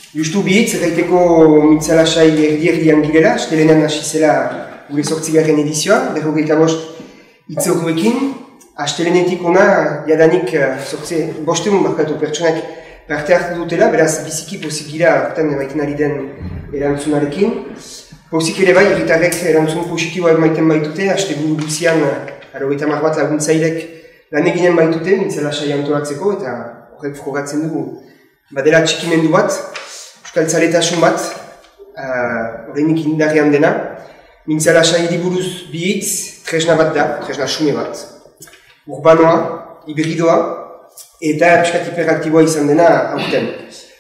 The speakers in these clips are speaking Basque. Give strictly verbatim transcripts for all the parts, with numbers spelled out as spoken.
Justu bihitz, erraiteko Mintzalasai erdi-erdian girela, astelenean hasi zela gure zortzigarren edizioa, berrogeita bost hitzoruekin. Astelenetik ona, jadanik zortze, bosteun barkatu pertsonak parte hartu dutela, beraz biziki pozik gira hartan emaiten ari den erantzunarekin. Pozik ere bai, herritarrek erantzun positiboa emaiten baitute, aste buru guzian, arogeita hamar bat laguntzailek lan eginen baitute, Mintzalasai antolatzeko, eta horrek frogatzen dugu badela txikimendu bat, euskaltzaletasun bat, horreinik uh, indarrean dena. Mintzalasai buruz bihitz, tresna bat da, tresna xume bat. Urbanoa, hibridoa, eta piskat hiperaktiboa izan dena aurten.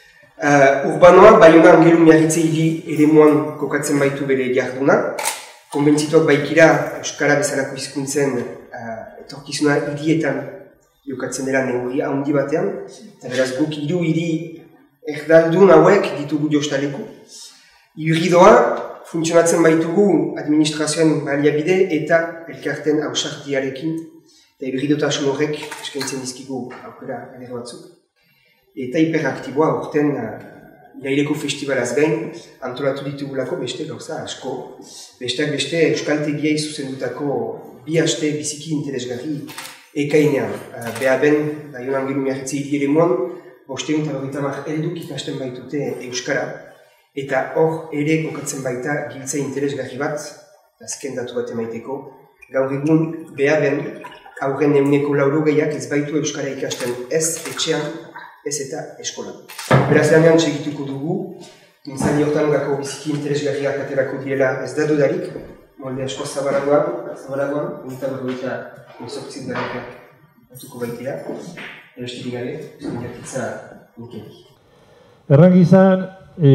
Uh, urbanoa, Baiona Angelu Miarritze hiri eremuan kokatzen baitu bere jarduna. Konbentzituak baikira euskara bezalako hizkuntzen uh, etorkizuna hirietan jokatzen dela neurri handi batean. Eta beraz guk hiru hiri erdaldun hauek ditugu jostaleku. Hibridoa funtzionatzen baitugu administrazioen baliabide eta elkarten ausardiarekin. Eta hibridotasun horrek eskaintzen dizkigu aukera alero batzuk. Eta hiperaktiboa urten uh, Iraileko festivalaz gain antolatu ditugulako beste gauza asko. Besteak beste euskaltegiei zuzendutako bi aste biziki interesgarri ekainean. Uh, Behaben, Baiona Angelu Miarritze hiri eremuan, bosteun eta berrogeita hamar helduk ikasten baitute euskara. Eta hor ere kokatzen baita giltza interesgarri bat, azken datu bat emaiteko. Gaur egun Behaben, aurren euneko laurogeiak ez baitu euskara ikasten ez etxean, ez eta eskolan. Beraz lanean segituko dugu, mintzaldi hortan gako biziki interesgarriak aterako direla ez da dudarik, molde asko zabalagoan, zabalagoan, unita berroita sortzit garrikak batuko baitira, erostiri gabe, zindiakitza nikenik. Errangi izan, e,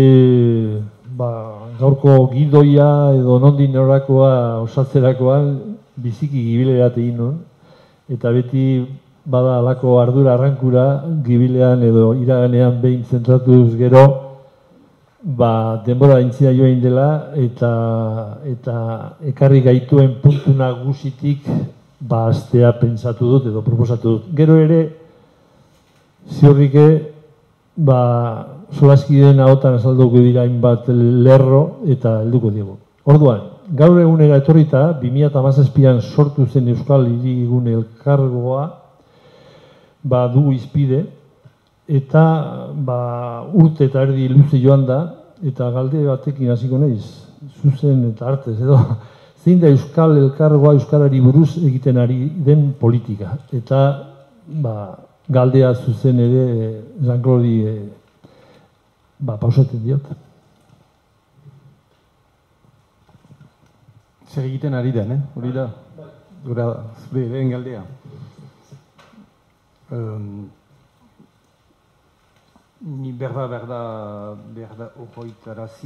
ba, gaurko gidoia edo nondin norakoa osatzerakoan biziki gibilerat egin nuen, eta beti bada alako ardura arrankura, gibilean edo iraganean behin zentratuz gero, ba, denbora intzia joain dela, eta, eta ekarri gaituen puntu nagusitik ba, astea pentsatu dut edo proposatu dut. Gero ere, ziurrike, ba, solaskideen ahotan azalduko dira hainbat lerro eta helduko diegu. Orduan, gaur egunera etorrita, bi mila hamazazpian sortu zen Euskal Hirigune Elkargoa, ba, du izpide, eta ba, urte eta erdi luze joan da, eta galde batekin hasiko naiz, zuzen eta artez, edo, zein da Euskal Elkargoa Euskarari buruz egiten ari den politika. Eta ba, galdea zuzen ere, Jean-Claude, e, ba, pausatzen diot. Zer egiten ari den, eh? Hori da? Gura, zure, lehen galdea. Um, ni berda, berda, berda horroitarazi.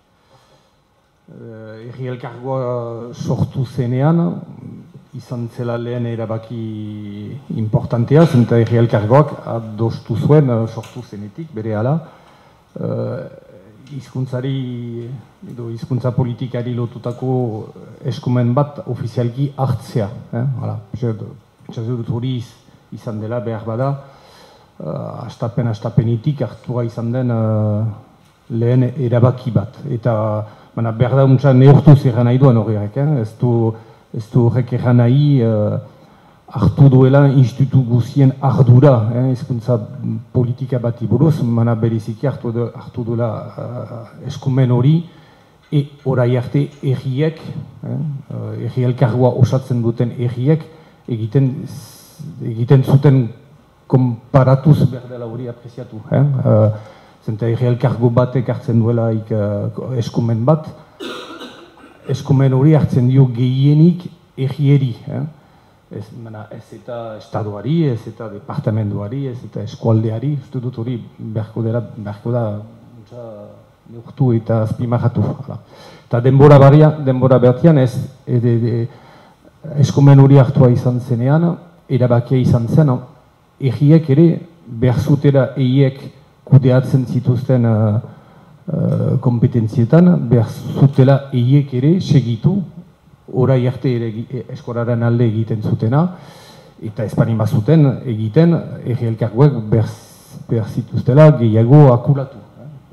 Uh, Herri elkargoa sortu zenean, izan zela lehen erabaki importantea, zenta herri elkargoak adostu zuen sortu zenetik, bere hala. Uh, hizkuntzari edo hizkuntza politikari lotutako eskumen bat ofizialki hartzea. Eh? Hala, dut hori izan dela behar bada, uh, astapen astapenitik hartua izan den uh, lehen erabaki bat. Eta Baina behar da untsa neurtuz erran nahi duan horrek, eh? ez du horrek erran nahi uh, hartu duela institutu guzien ardura, eh? hizkuntza politika bati buruz, baina bereziki hartu, du, hartu duela uh, eskumen hori, e orai arte erriek, eh? uh, erri elkargoa osatzen duten erriek, egiten, egiten zuten konparatuz behar dela hori apreziatu. Eh? Uh, Zenta erri elkargo batek hartzen duela ik, uh, eskumen bat, eskumen hori hartzen dio gehienik errieri. Eh? Ez, mena, ez eta estaduari, ez eta departamentuari, ez eta eskualdeari, uste dut hori beharko dela, beharko da neurtu eta azpimarratu. Eta denbora baria, denbora bertian ez, e, de, de, eskumen hori hartua izan zenean, erabakia izan zen, erriek ere behar zutera eiek kudeatzen zituzten uh, uh, kompetentzietan, behar zutela eiek ere segitu, orai arte ere eskolaren alde egiten zutena, eta espanin bazuten egiten, erri elkargoek behar zituztela gehiago akulatu. Eh?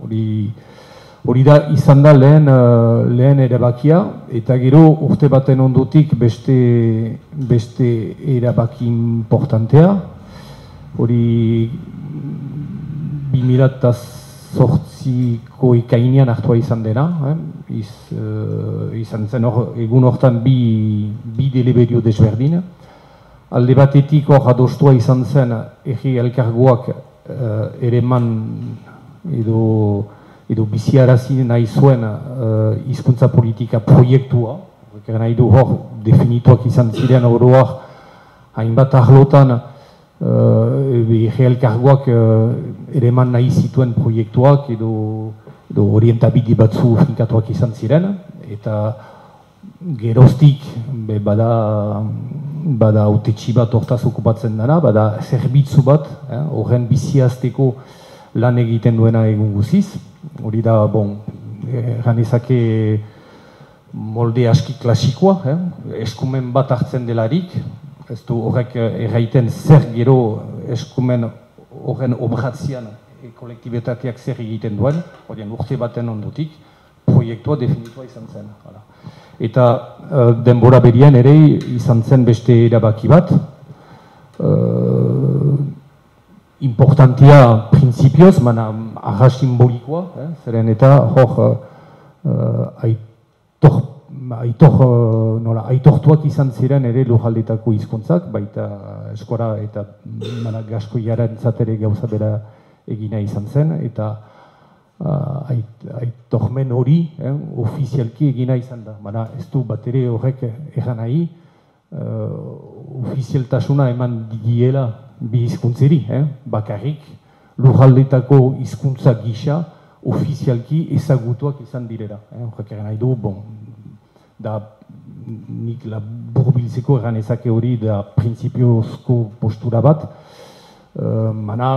Hori hori da izan da lehen, uh, lehen erabakia, eta gero urte baten ondotik beste, beste erabaki importantea. Hori bi mila zortziko ekainean hartua izan dena, eh? Iz, uh, izan zen hor, egun hortan bi, bi deliberio desberdin. Alde batetik hor adostua izan zen erri elkargoak uh, ereman edo, edo biziarazi nahi zuen uh, hizkuntza politika proiektua. Horrek nahi du hor definituak izan ziren oroak hainbat arlotan erri elkargoak uh, ereman nahi zituen proiektuak edo, edo orientabide batzu finkatuak izan ziren. Eta geroztik be, bada bada autetxi bat hortaz okupatzen dena, bada zerbitzu bat, horren eh, biziazteko lan egiten duena egun guziz. Hori da, bon, ganezake molde aski klasikoa, eh? Eskumen bat hartzen delarik, ez du horrek erraiten zer gero eskumen horren obratzian kolektibetateak zer egiten duen, horien urte baten ondotik, proiektua definitua izan zen. Hala. Eta uh, denbora berian ere izan zen beste erabaki bat. Uh, importantia printzipioz, mana arras simbolikoa, eh? Zeren eta hor uh, aitor, aitor, uh, nola, aitortuak izan ziren ere lurraldetako hizkuntzak, baita eskora eta mana gasko jarantzat ere gauza bera egina izan zen, eta Uh, aitormen ait hori eh, ofizialki egina izan da. Baina ez du bat ere horrek egan nahi uh, ofizialtasuna eman digiela bi hizkuntzeri, eh, bakarrik lurraldetako hizkuntza gisa ofizialki ezagutuak izan direra. Eh, horrek egan nahi du, bon, da nik laburbiltzeko egan ezake hori da prinsipiozko postura bat, uh, mana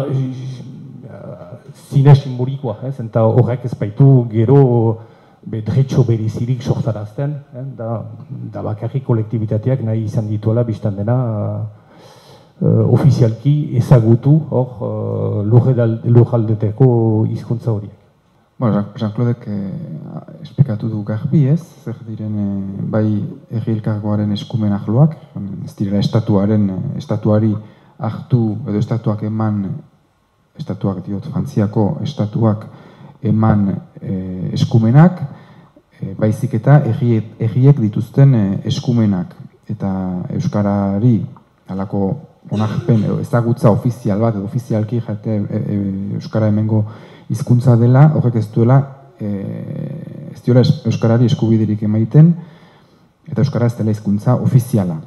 zine simbolikoa, eh? Zenta horrek ez baitu gero bedretxo berezirik sortarazten, eh? da, da bakarrik kolektibitateak nahi izan dituela biztan dena uh, ofizialki ezagutu hor uh, lurraldeteko hizkuntza horiek. Bueno, Jean-Claudek eh, esplikatu du garbi ez, zer diren eh, bai erri elkargoaren eskumen ahloak, ez direla estatuaren, estatuari hartu edo estatuak eman estatuak diot, Frantziako estatuak eman e, eskumenak, e, baizik eta erriek dituzten e, eskumenak. Eta Euskarari halako onarpen edo ezagutza ofizial bat, edo ofizialki jate e, e, Euskara hemengo hizkuntza dela, horrek ez duela, e, ez duela Euskarari eskubiderik emaiten, eta Euskara ez dela hizkuntza ofiziala.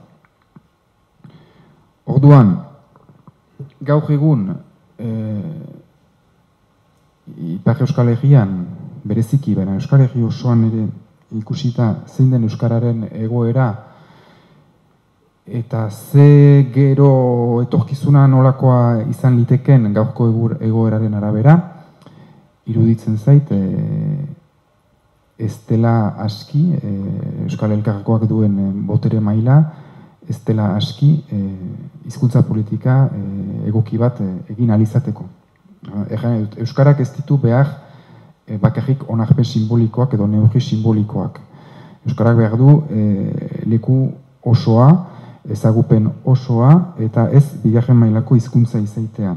Orduan, gaur egun, Eh, Ipar Euskal Herrian bereziki, baina Euskal Herri osoan ere ikusita zein den Euskararen egoera eta ze gero etorkizuna nolakoa izan liteken gaurko egoeraren arabera, iruditzen zait eh, ez dela aski eh, Euskal Elkargoak duen botere maila, ez dela aski hizkuntza politika egoki bat egin alizateko. Euskarak ez ditu behar bakarrik onarpen simbolikoak edo neurri simbolikoak. Euskarak behar du leku osoa, ezagupen osoa eta ez bigarren mailako hizkuntza izaitea.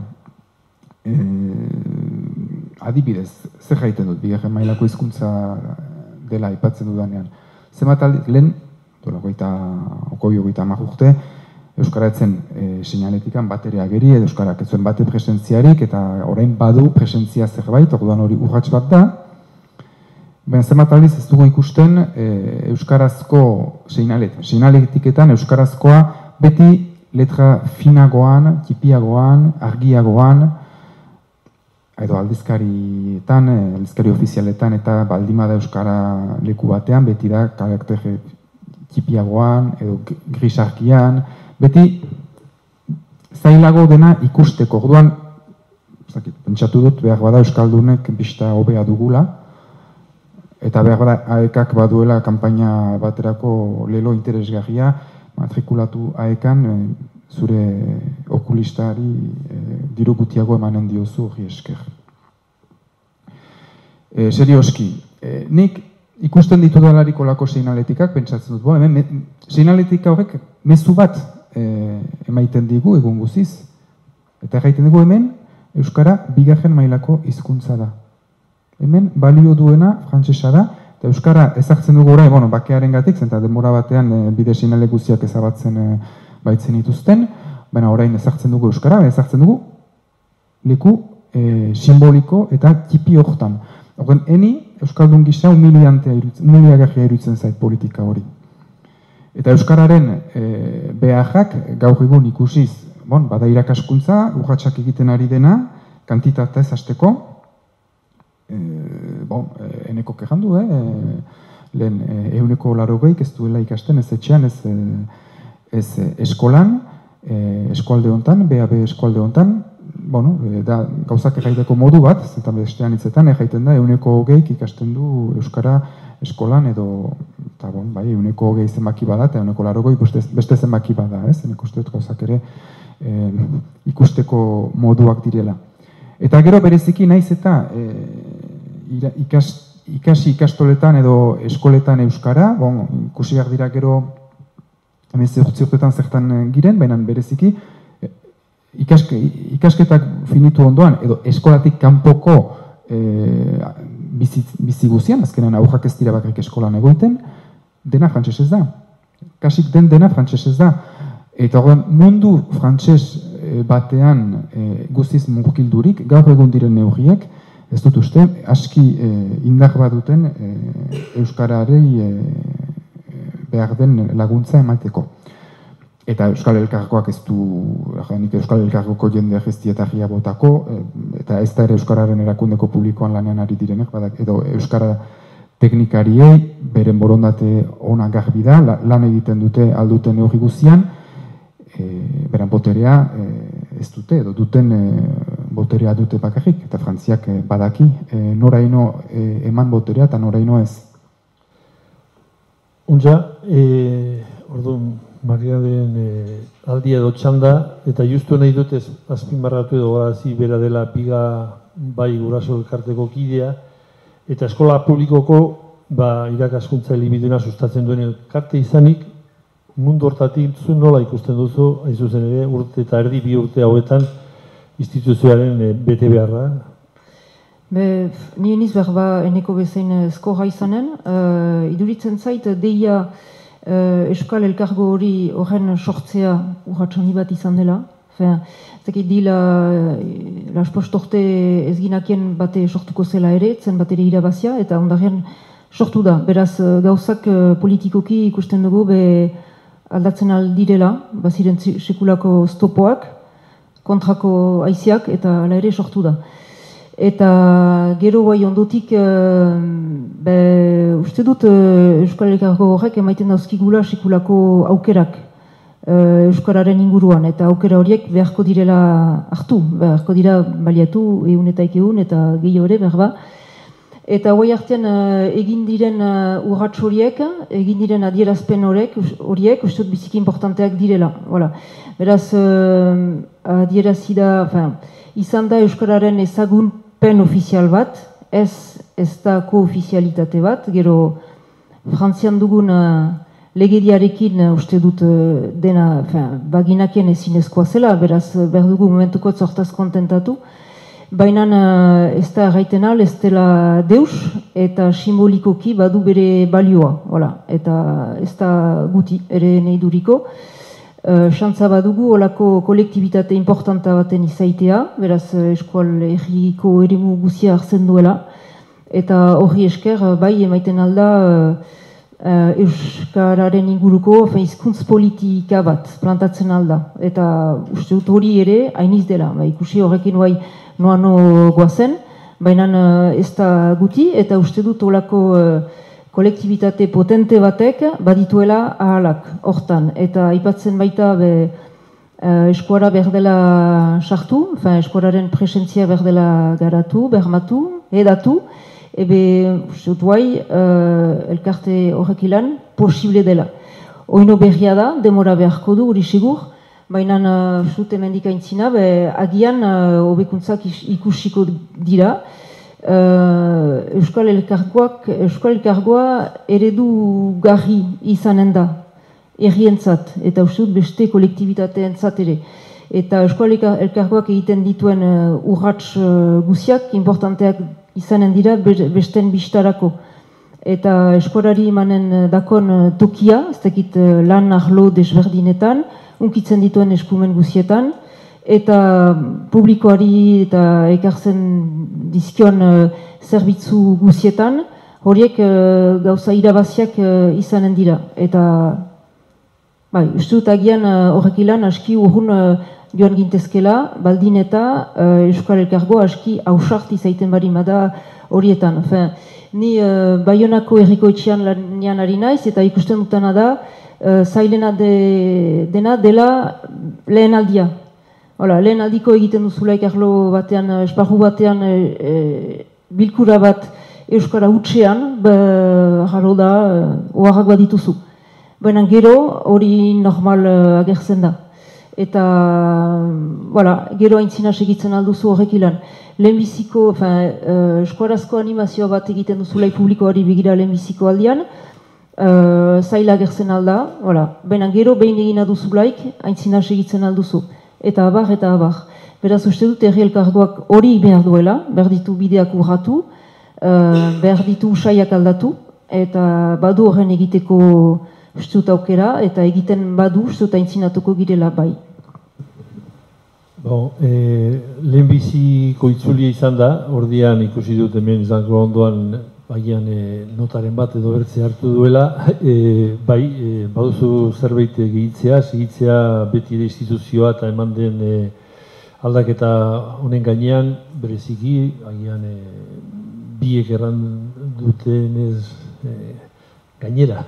Adibidez, zer jaiten dut bigarren mailako hizkuntza dela aipatzen dudanean. Zenbat aldiz, lehen dolako eta okoi hogeita hamar urte, Euskara etzen e, seinaletikan batere ageri, edo Euskarak ez zuen bate presentziarik, eta orain badu presentzia zerbait, orduan hori urrats bat da. Baina zenbat aldiz ez dugu ikusten e, Euskarazko seinalet, seinaletiketan Euskarazkoa beti letra finagoan, txipiagoan, argiagoan, edo aldizkarietan, aldizkari ofizialetan eta baldimada Euskara leku batean, beti da karakter txipiagoan edo grisarkian, beti zailago dena ikusteko. Orduan, pentsatu dut, behar bada Euskaldunek bista hobea dugula, eta behar bada aekak baduela kanpaina baterako lelo interesgarria, matrikulatu aekan zure okulistari diru gutiago emanen diozu hori esker. e, serioski, e, nik ikusten ditu dalarik olako seinaletikak, pentsatzen dut, bo, hemen me, seinaletika horrek mezu bat e, emaiten digu egun guziz. Eta gaiten dugu hemen, euskara bigarren mailako hizkuntza da. Hemen balio duena frantsesa da, eta euskara ezartzen dugu orain, bueno, bakearen gatik, zenta denbora batean e, bide seinale guztiak ezabatzen e, baitzen dituzten, baina orain ezartzen dugu euskara, ezartzen dugu leku e, simboliko eta tipi hortan. Horren, eni, euskaldun gisa humiliantea irutzen, humiliagarria irutzen zait politika hori. Eta euskararen e, beharrak gaur egun ikusiz, bon, bada irakaskuntza, urratsak egiten ari dena, kantitatea ez hasteko, e, bon, e, eneko kejandu, eh? E, lehen e, euneko larogeik ez duela ikasten, ez etxean, ez, e, ez e, eskolan, e, eskualde hontan, B A B eskualde hontan, bueno, e, da gauzak erraiteko modu bat, eta bestean hitzetan erraiten da, euneko hogeik ikasten du euskara eskolan edo, eta bon, bai, euneko hogei zenbaki bada, eta euneko larogoi beste, beste zenbaki bada, ez? Nik uste dut gauzak ere e, ikusteko moduak direla. Eta gero bereziki naiz eta e, ira, ikas, ikasi ikastoletan edo eskoletan euskara, bon, ikusiak dira gero hemen urtetan zertan giren, baina bereziki Ikaske, ikasketak finitu ondoan, edo eskolatik kanpoko e, bizi, bizi guzian, azkenean aurrak ez dira bakarrik eskolan egoiten, dena frantsesez da. Kasik den dena frantsesez da. Eta horren mundu frantses batean e, guztiz murgildurik, gaur egun diren neurriek, ez dut uste, aski e, indar baduten e, euskararei e, behar den laguntza emateko. Eta Euskal Elkargoak ez du, nik Euskal Elkargoko jende gestietagia botako, eta ez da ere Euskararen erakundeko publikoan lanean ari direnek, badak, edo Euskara teknikariei beren borondate ona garbi da, lan egiten dute alduten neurri guztian, e, beren boterea e, ez dute, edo duten e, boterea dute bakarrik, eta Frantziak e, badaki, e, noraino e, eman boterea eta noraino ez. Untza, e, orduan, Mariaren e, aldia edo txanda, eta justu nahi dut ez azpimarratu edo garazi bera dela biga bai guraso elkarteko kidea, eta eskola publikoko ba, irakaskuntza elibiduna sustatzen duen elkarte izanik, mundu hortatik zu nola ikusten duzu, hain zuzen ere, urte eta erdi bi urte hauetan instituzioaren e, bete beharra? Be, ni eniz behar ba eneko bezain eskorra izanen, uh, iduritzen zait, deia Uh, Euskal Elkargo hori horren sortzea urratxoni bat izan dela. Zekit dila las postorte ezginakien bate sortuko zela ere, zen bat ere irabazia, eta ondarrean sortu da. Beraz gauzak uh, politikoki ikusten dugu be aldatzen aldirela, baziren sekulako stopoak, kontrako aiziak, eta ala ere sortu da. Eta gero bai ondotik, be, uste dut Euskal Elkargo horrek emaiten dauzkigula sekulako aukerak Euskararen inguruan, eta aukera horiek beharko direla hartu, beharko dira baliatu egun eta egun eta gehiago ere behar ba. Eta hoi artean egin diren urrats horiek, egin diren adierazpen horiek, horiek uste dut biziki importanteak direla. Voilà. Beraz, adierazida, enfin, izan da Euskararen ezagunpen ofizial bat, ez ez da koofizialitate bat, gero Frantzian dugun uh, legediarekin uh, uste dut uh, dena, enfin, baginakien ezinezkoa zela, beraz behar dugu momentuko zortaz kontentatu, baina uh, ez da erraiten al, ez dela deus, eta simbolikoki badu bere balioa, voilà. Eta ez da guti ere nahi duriko. Xantza uh, badugu olako kolektibitate importanta baten izaitea, beraz eskual erriko eremu guzia hartzen duela, eta horri esker bai emaiten alda uh, uh, Euskararen inguruko hizkuntz politika bat plantatzen alda, eta uste dut hori ere hainiz dela, ba, ikusi horrekin bai noano goazen, baina uh, ez da guti, eta uste dut olako uh, kolektibitate potente batek badituela ahalak hortan, eta aipatzen baita be, uh, eskuara berdela sartu, eskuararen presentzia berdela garatu, bermatu, edatu, ebe uste dut guai uh, elkarte horrek ilan posible dela. Oino berria da, demora beharko du, hori sigur, baina uh, zute mendikaintzina, be, agian uh, hobekuntzak ikusiko dira, uh, Euskal Elkargoak, Euskal Elkargoa eredu garri izanen da, errientzat, eta uste dut beste kolektibitateen ere. Eta Euskal Elkargoak egiten dituen uh, urrats uh, guziak, importanteak izanen dira besten bistarako. Eta eskolari emanen dakon uh, tokia, ez dakit uh, lan arlo desberdinetan, unkitzen dituen eskumen guzietan, eta publikoari eta ekartzen dizkion uh, zerbitzu guzietan, horiek uh, gauza irabaziak uh, izanen dira. Eta bai, uste dut agian uh, horrek ilan aski urrun uh, joan gintezkela, baldin eta uh, Euskal Elkargo aski hausart izaiten bari da horietan. Enfin, ni uh, Baionako herriko etxean lanian ari naiz, eta ikusten dutena da, uh, zailena de, dena dela lehen aldia. Hola, lehen aldiko egiten duzulaik arlo batean, esparru batean e, bilkura bat Euskara hutsean, jaro da, oharrak bat dituzu. Baina gero hori normal agertzen da. Eta, voilà, gero aintzina segitzen alduzu horrek ilan. Lehenbiziko, enfin, uh, eskuarazko animazioa bat egiten duzulaik publikoari begira lehenbiziko aldian, uh, zaila agertzen alda, voilà. Baina gero behin egina duzulaik, aintzina segitzen alduzu. Eta abar, eta abar. Beraz, uste dut, herri elkargoak hori behar duela, behar ditu bideak urratu, uh, behar ditu usaiak aldatu, eta badu horren egiteko uste dut aukera, eta egiten badu uste dut aintzinatuko girela bai. Bon, eh, lehenbiziko itzulia izan da, ordian ikusi dut hemen izango ondoan bagian eh, notaren bat edo bertze hartu duela, eh, bai, eh, baduzu zerbait egitzea, segitzea beti ere instituzioa eta eman den eh, aldaketa honen gainean, bereziki, agian eh, biek erran dutenez eh, gainera.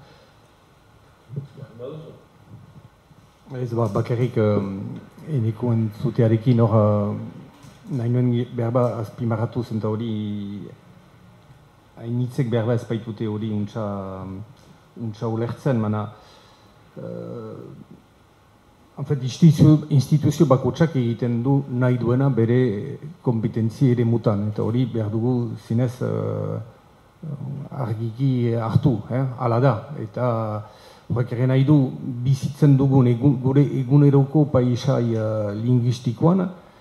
Ez, ba, bakarrik eneko entzutearekin hor nahi nuen behar ba azpimarratu zenta hori hainitzek behar ba ezpaitute hori untsa untsa ulertzen, mana uh, en fait, instituzio, instituzio bakotsak egiten du nahi duena bere kompetentzi ere mutan, eta hori behar dugu zinez uh, argiki hartu, eh? Hala da, eta horrek ere nahi du bizitzen dugun egun, gure eguneroko paisai uh, lingvistikoan,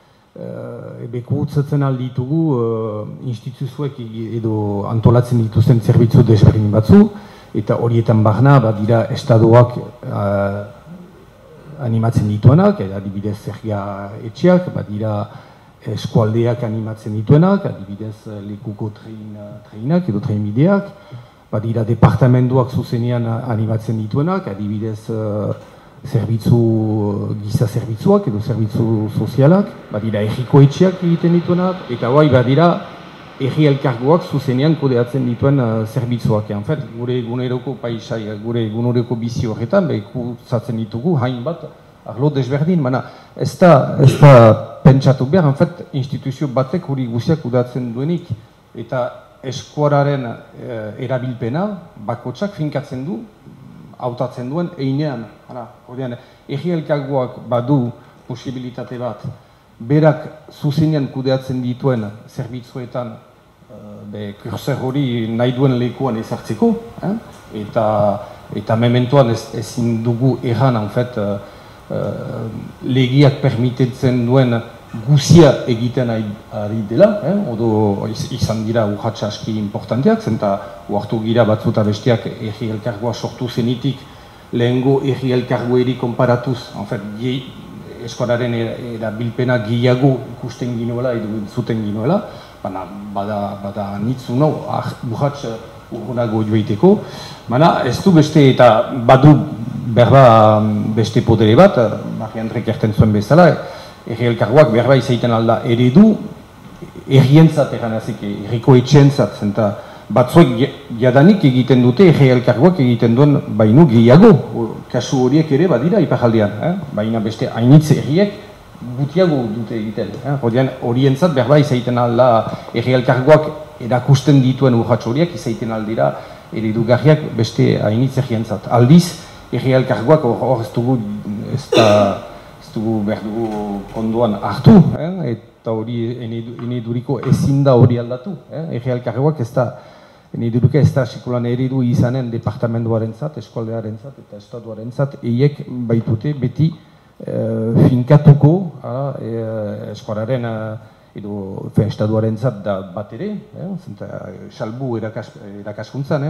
uh, beko utzatzen alditugu uh, instituzioek edo antolatzen dituzten zerbitzu desberdin batzu, eta horietan barna badira estadoak uh, animatzen dituenak, adibidez zergia etxeak, badira eskualdeak animatzen dituenak, adibidez lekuko trein, treinak edo treinbideak, badira departamentuak zuzenean animatzen dituenak, adibidez uh, zerbitzu, giza zerbitzuak edo zerbitzu sozialak, badira erriko etxeak egiten dituenak, eta bai badira erri elkargoak zuzenean kodeatzen dituen uh, zerbitzuak. En fet, gure eguneroko paisai, gure eguneroko bizi horretan, behikuzatzen ditugu hainbat arlo desberdin, baina ez da, ez da pentsatu behar, en fet, instituzio batek hori guziak kudeatzen duenik, eta eskuararen eh, erabilpena bakotsak finkatzen du, hautatzen duen einean. Horrean, erri elkargoak badu posibilitate bat, berak zuzenean kudeatzen dituen zerbitzuetan be kurser hori nahi duen lekuan ezartzeko, eh? eta, eta mementoan ez, ezin dugu erran, en fet, uh, uh, legiak permitetzen duen guzia egiten ari dela, eh? Odo izan dira urratxa aski importanteak, zenta uartu gira batzuta bestiak erri elkargoa sortu zenitik lehengo erri elkargoeri konparatuz, en fet, eskuararen erabilpena gehiago ikusten ginuela edo zuten ginuela, baina bada, bada nitzu no, ah, urratx urgunago joiteko, baina ez du beste eta badu berba beste podere bat, Mariandrek erten zuen bezala, erri elkargoak berba izaiten alda eredu errientzat eranazik, erriko etxentzat, zenta batzuek jadanik egiten dute erri elkargoak egiten duen baino gehiago, kasu horiek ere badira iparaldean, eh? Baina beste hainitz erriek gutiago dute egiten. Eh? Horientzat berba izaiten alda erri elkargoak erakusten dituen urratx horiek izaiten aldira eredugarriak beste hainitz errientzat. Aldiz, erri elkargoak hor ez dugu, ez dugu behar dugu konduan hartu, eh? eta hori eneduriko ezin da hori aldatu. Ege elkargoak ez da, eneduruke ez da sekulan eredu izanen departamentuaren zat, eskualdearen zat eta estatuaren zat, eiek baitute beti finkatuko eskualaren edo estatuaren zat da bat ere, salbu erakaskuntzan,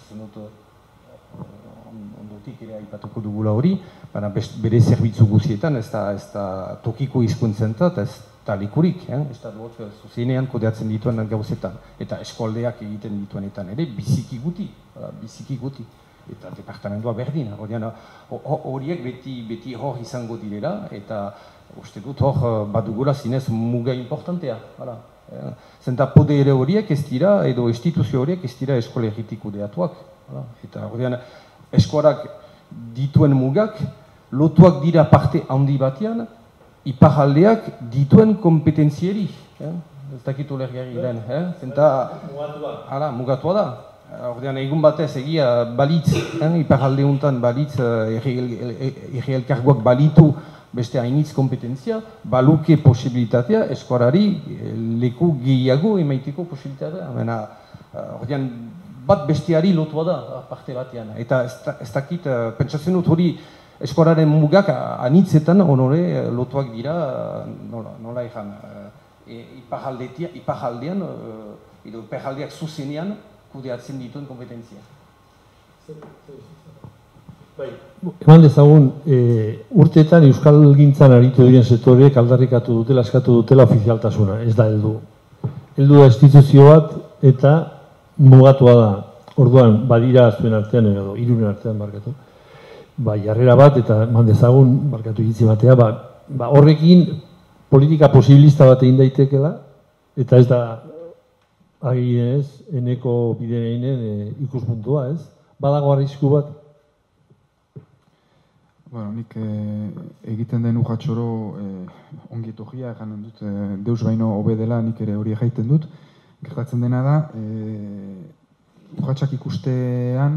ondotik ere aipatuko dugula hori, baina bere zerbitzu guzietan ez da tokiko hizkuntzentzat, ez da likurik, estatuak zuzenean kodeatzen dituen gauzetan, eta eskualdeak egiten dituenetan ere, biziki guti, biziki guti, eta departamentoa berdin, horiek beti hor izango direla, eta uste dut hor badugula zinez muga importantea. Zenta podere horiek ez dira, edo instituzio horiek ez dira eskola egitik kudeatuak. Eta horrean eskoarak dituen mugak lotuak dira parte handi batean, iparaldeak dituen kompetentzieri. Ez dakitu lergari den. Zenta mugatua da. Ordean egun batez egia balitz, iparalde untan balitz, erri elkargoak balitu beste hainitz kompetentzia, baluke posibilitatea eskuarari leku gehiago emaiteko posibilitatea. Ordean bat besteari lotua da parte batean. Eta ez dakit, pentsatzen dut hori eskuararen mugak anitzetan honore lotuak dira, nola ezan, iparaldean, edo iparaldeak zuzenean, kudeatzen dituen kompetentzia. Eman dezagun, urteetan euskalgintzan aritu diren sektoreek aldarrikatu dutela, eskatu dutela ofizialtasuna, ez da heldu. Heldu da instituzio bat eta mugatua da. Orduan, badira zuen artean, edo hiruren artean barkatu. Ba, jarrera bat eta eman dezagun, barkatu iritzi batea, ba, horrekin politika posibilista bat egin daitekela, eta ez da agirenez, eneko bideneinen ikuspuntua, ez? Badago arrisku bat? Bueno, nik egiten den urratxoro ongi etorria, eganen dut, deus baino hobe dela nik ere hori egaiten dut. Gertatzen dena da, urratxak ikustean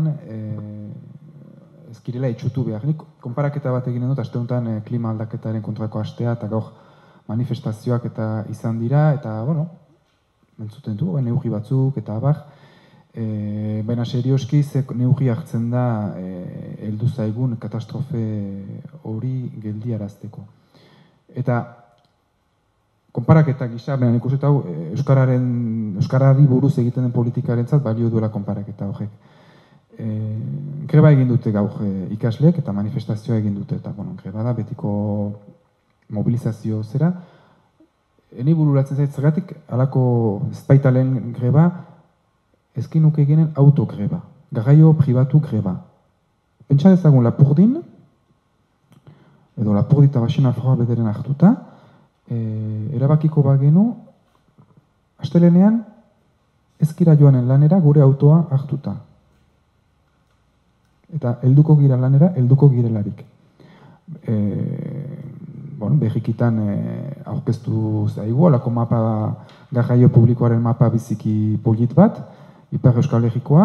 ez girela itxutu behar. Nik konparaketa bat eginen dut, aste honetan klima aldaketaren kontrako astea, eta gaur manifestazioak eta izan dira, eta, bueno, entzuten du, neugi batzuk eta abar, baina serioski ze neugi hartzen da heldu zaigun katastrofe hori geldiarazteko. Eta konparaketa gisa, baina ikuset hau, euskarari buruz egiten den politikarentzat balio duela konparaketa horrek. Greba egin dute gaur ikasleek eta manifestazioa egin dute, eta greba da betiko mobilizazio zera. Eni bururatzen zait zergatik, alako ezpaitalen greba, ezkin nuke eginen autogreba, garraio pribatu greba. Pentsa dezagun Lapurdin, edo Lapurdi eta Baxena Froa bederen hartuta, erabakiko bagenu, astelenean ezkira joanen lanera gure autoa hartuta. Eta helduko gira lanera, helduko girelarik. Behikitan aurkeztu zaigu, alako mapa, garraio publikoaren mapa biziki polit bat, Ipar Euskal Herrikoa,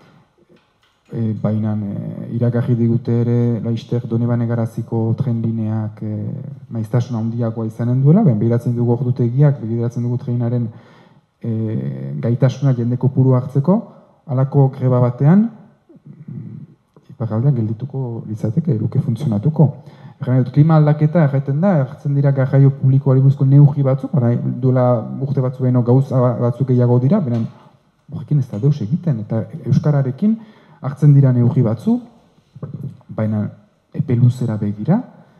baina iragarri digute ere Laister Donibane Garaziko tren lineak maiztasuna handiagoa izanen duela, behiratzen dugu ordutegiak, behiratzen dugu trenaren gaitasuna jende kopuru hartzeko, halako greba batean, iparraldean geldituko litzateke, eruke funtzionatuko. Klima aldaketa erraiten da, erratzen dira garraio publikoari buruzko neugi batzuk, duela urte batzu behino gauza batzuk gehiago dira, benen horrekin ez da deus egiten, eta euskararekin hartzen dira neugi batzu, baina epe luzera begira,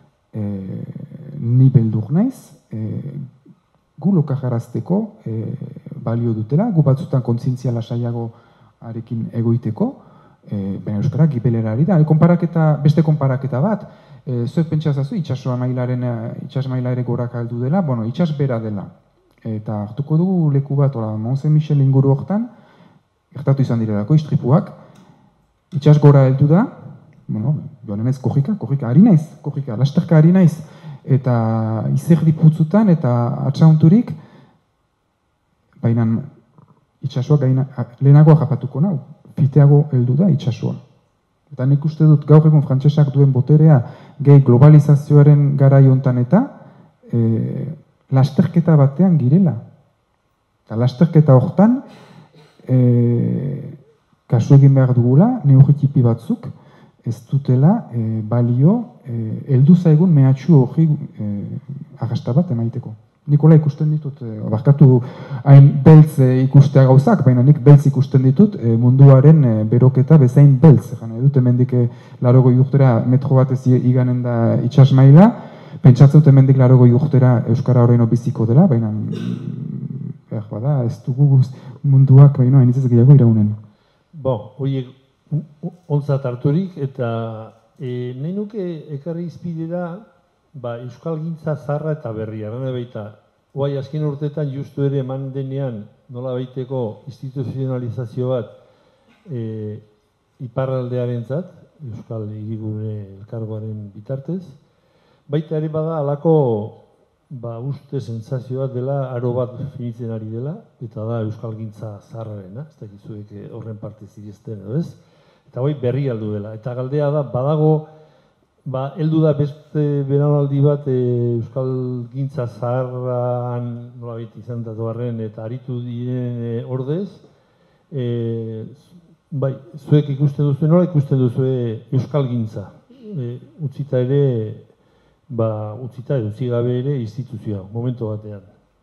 ni beldur naiz, gu lokajarazteko balio dutela, gu batzutan kontzientzia lasaiago arekin egoiteko, baina euskara gibelerari da, beste konparaketa bat, zuek pentsazazu, itxasoa mailaren, itxas maila ere gorak aldu dela, bueno, itxas bera dela. Eta hartuko dugu leku bat, ola, Mont Saint-Michel inguru hortan, gertatu izan direlako, istripuak, itxas gora heldu da, bueno, joan emez, kojika, kojika, ari naiz, kojika, lasterka ari naiz, eta izerdi putzutan, eta atxaunturik, baina itxasoa lehenagoa japatuko nau, fiteago heldu da itxasoa. Eta nik uste dut gaur egun frantsesak duen boterea gehi globalizazioaren garai hontan eta lasterketa batean girela. Eta lasterketa hortan, e, kasu egin behar dugula, neurritipi batzuk, ez dutela e, balio, e, heldu zaigun mehatxu hori e, arrasta bat emaiteko. Nikola ikusten ditut, e, barkatu hain beltz e, ikustea gauzak, baina nik beltz ikusten ditut e, munduaren e, beroketa bezain beltz. Jane, dut hemendik e, larogoi urtera metro bat ez iganen da itxas maila, pentsatzen dut hemendik larogoi urtera Euskara horreino biziko dela, baina behar bada, ez dugu munduak baino hain izaz gehiago iraunen. Bon, horiek ontzat harturik, eta e, nahi nuke ekarri izpidera ba, euskalgintza zarra eta berria, gana baita, oai azken urteetan justu ere eman denean nola baiteko instituzionalizazio bat e, iparraldearentzat, euskal hirigune elkargoaren bitartez, baita ere bada alako ba, uste sentsazio bat dela, aro bat finitzen ari dela, eta da euskalgintza zarrarena, ez dakizuek horren parte zirezten edo ez, eta hoi berri aldu dela. Eta galdea da, badago, ba, heldu da beste belaunaldi bat e, euskalgintza zaharran nola baita izan datu harren eta aritu diren e, ordez, e, bai, zuek ikusten duzu, nola ikusten duzu euskalgintza, e, utzita ere, ba, utzita edo utzi gabe ere instituzioa, momentu batean.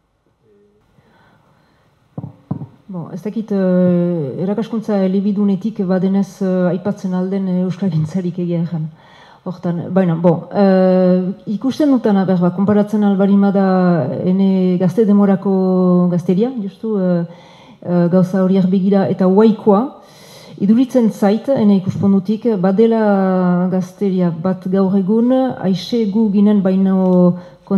Bon, ez dakit, uh, erakaskuntza elebidunetik badenez uh, aipatzen alden uh, euskalgintzarik egia ezan. Hortan, baina, bon, uh, ikusten dutana berba, konparatzen albarima da ene gazte demorako gazteria, justu, uh, uh, gauza horiak begira eta huaikoa, iduritzen zait, ene ikuspondutik, badela gazteria bat gaur egun, aixe gu ginen baino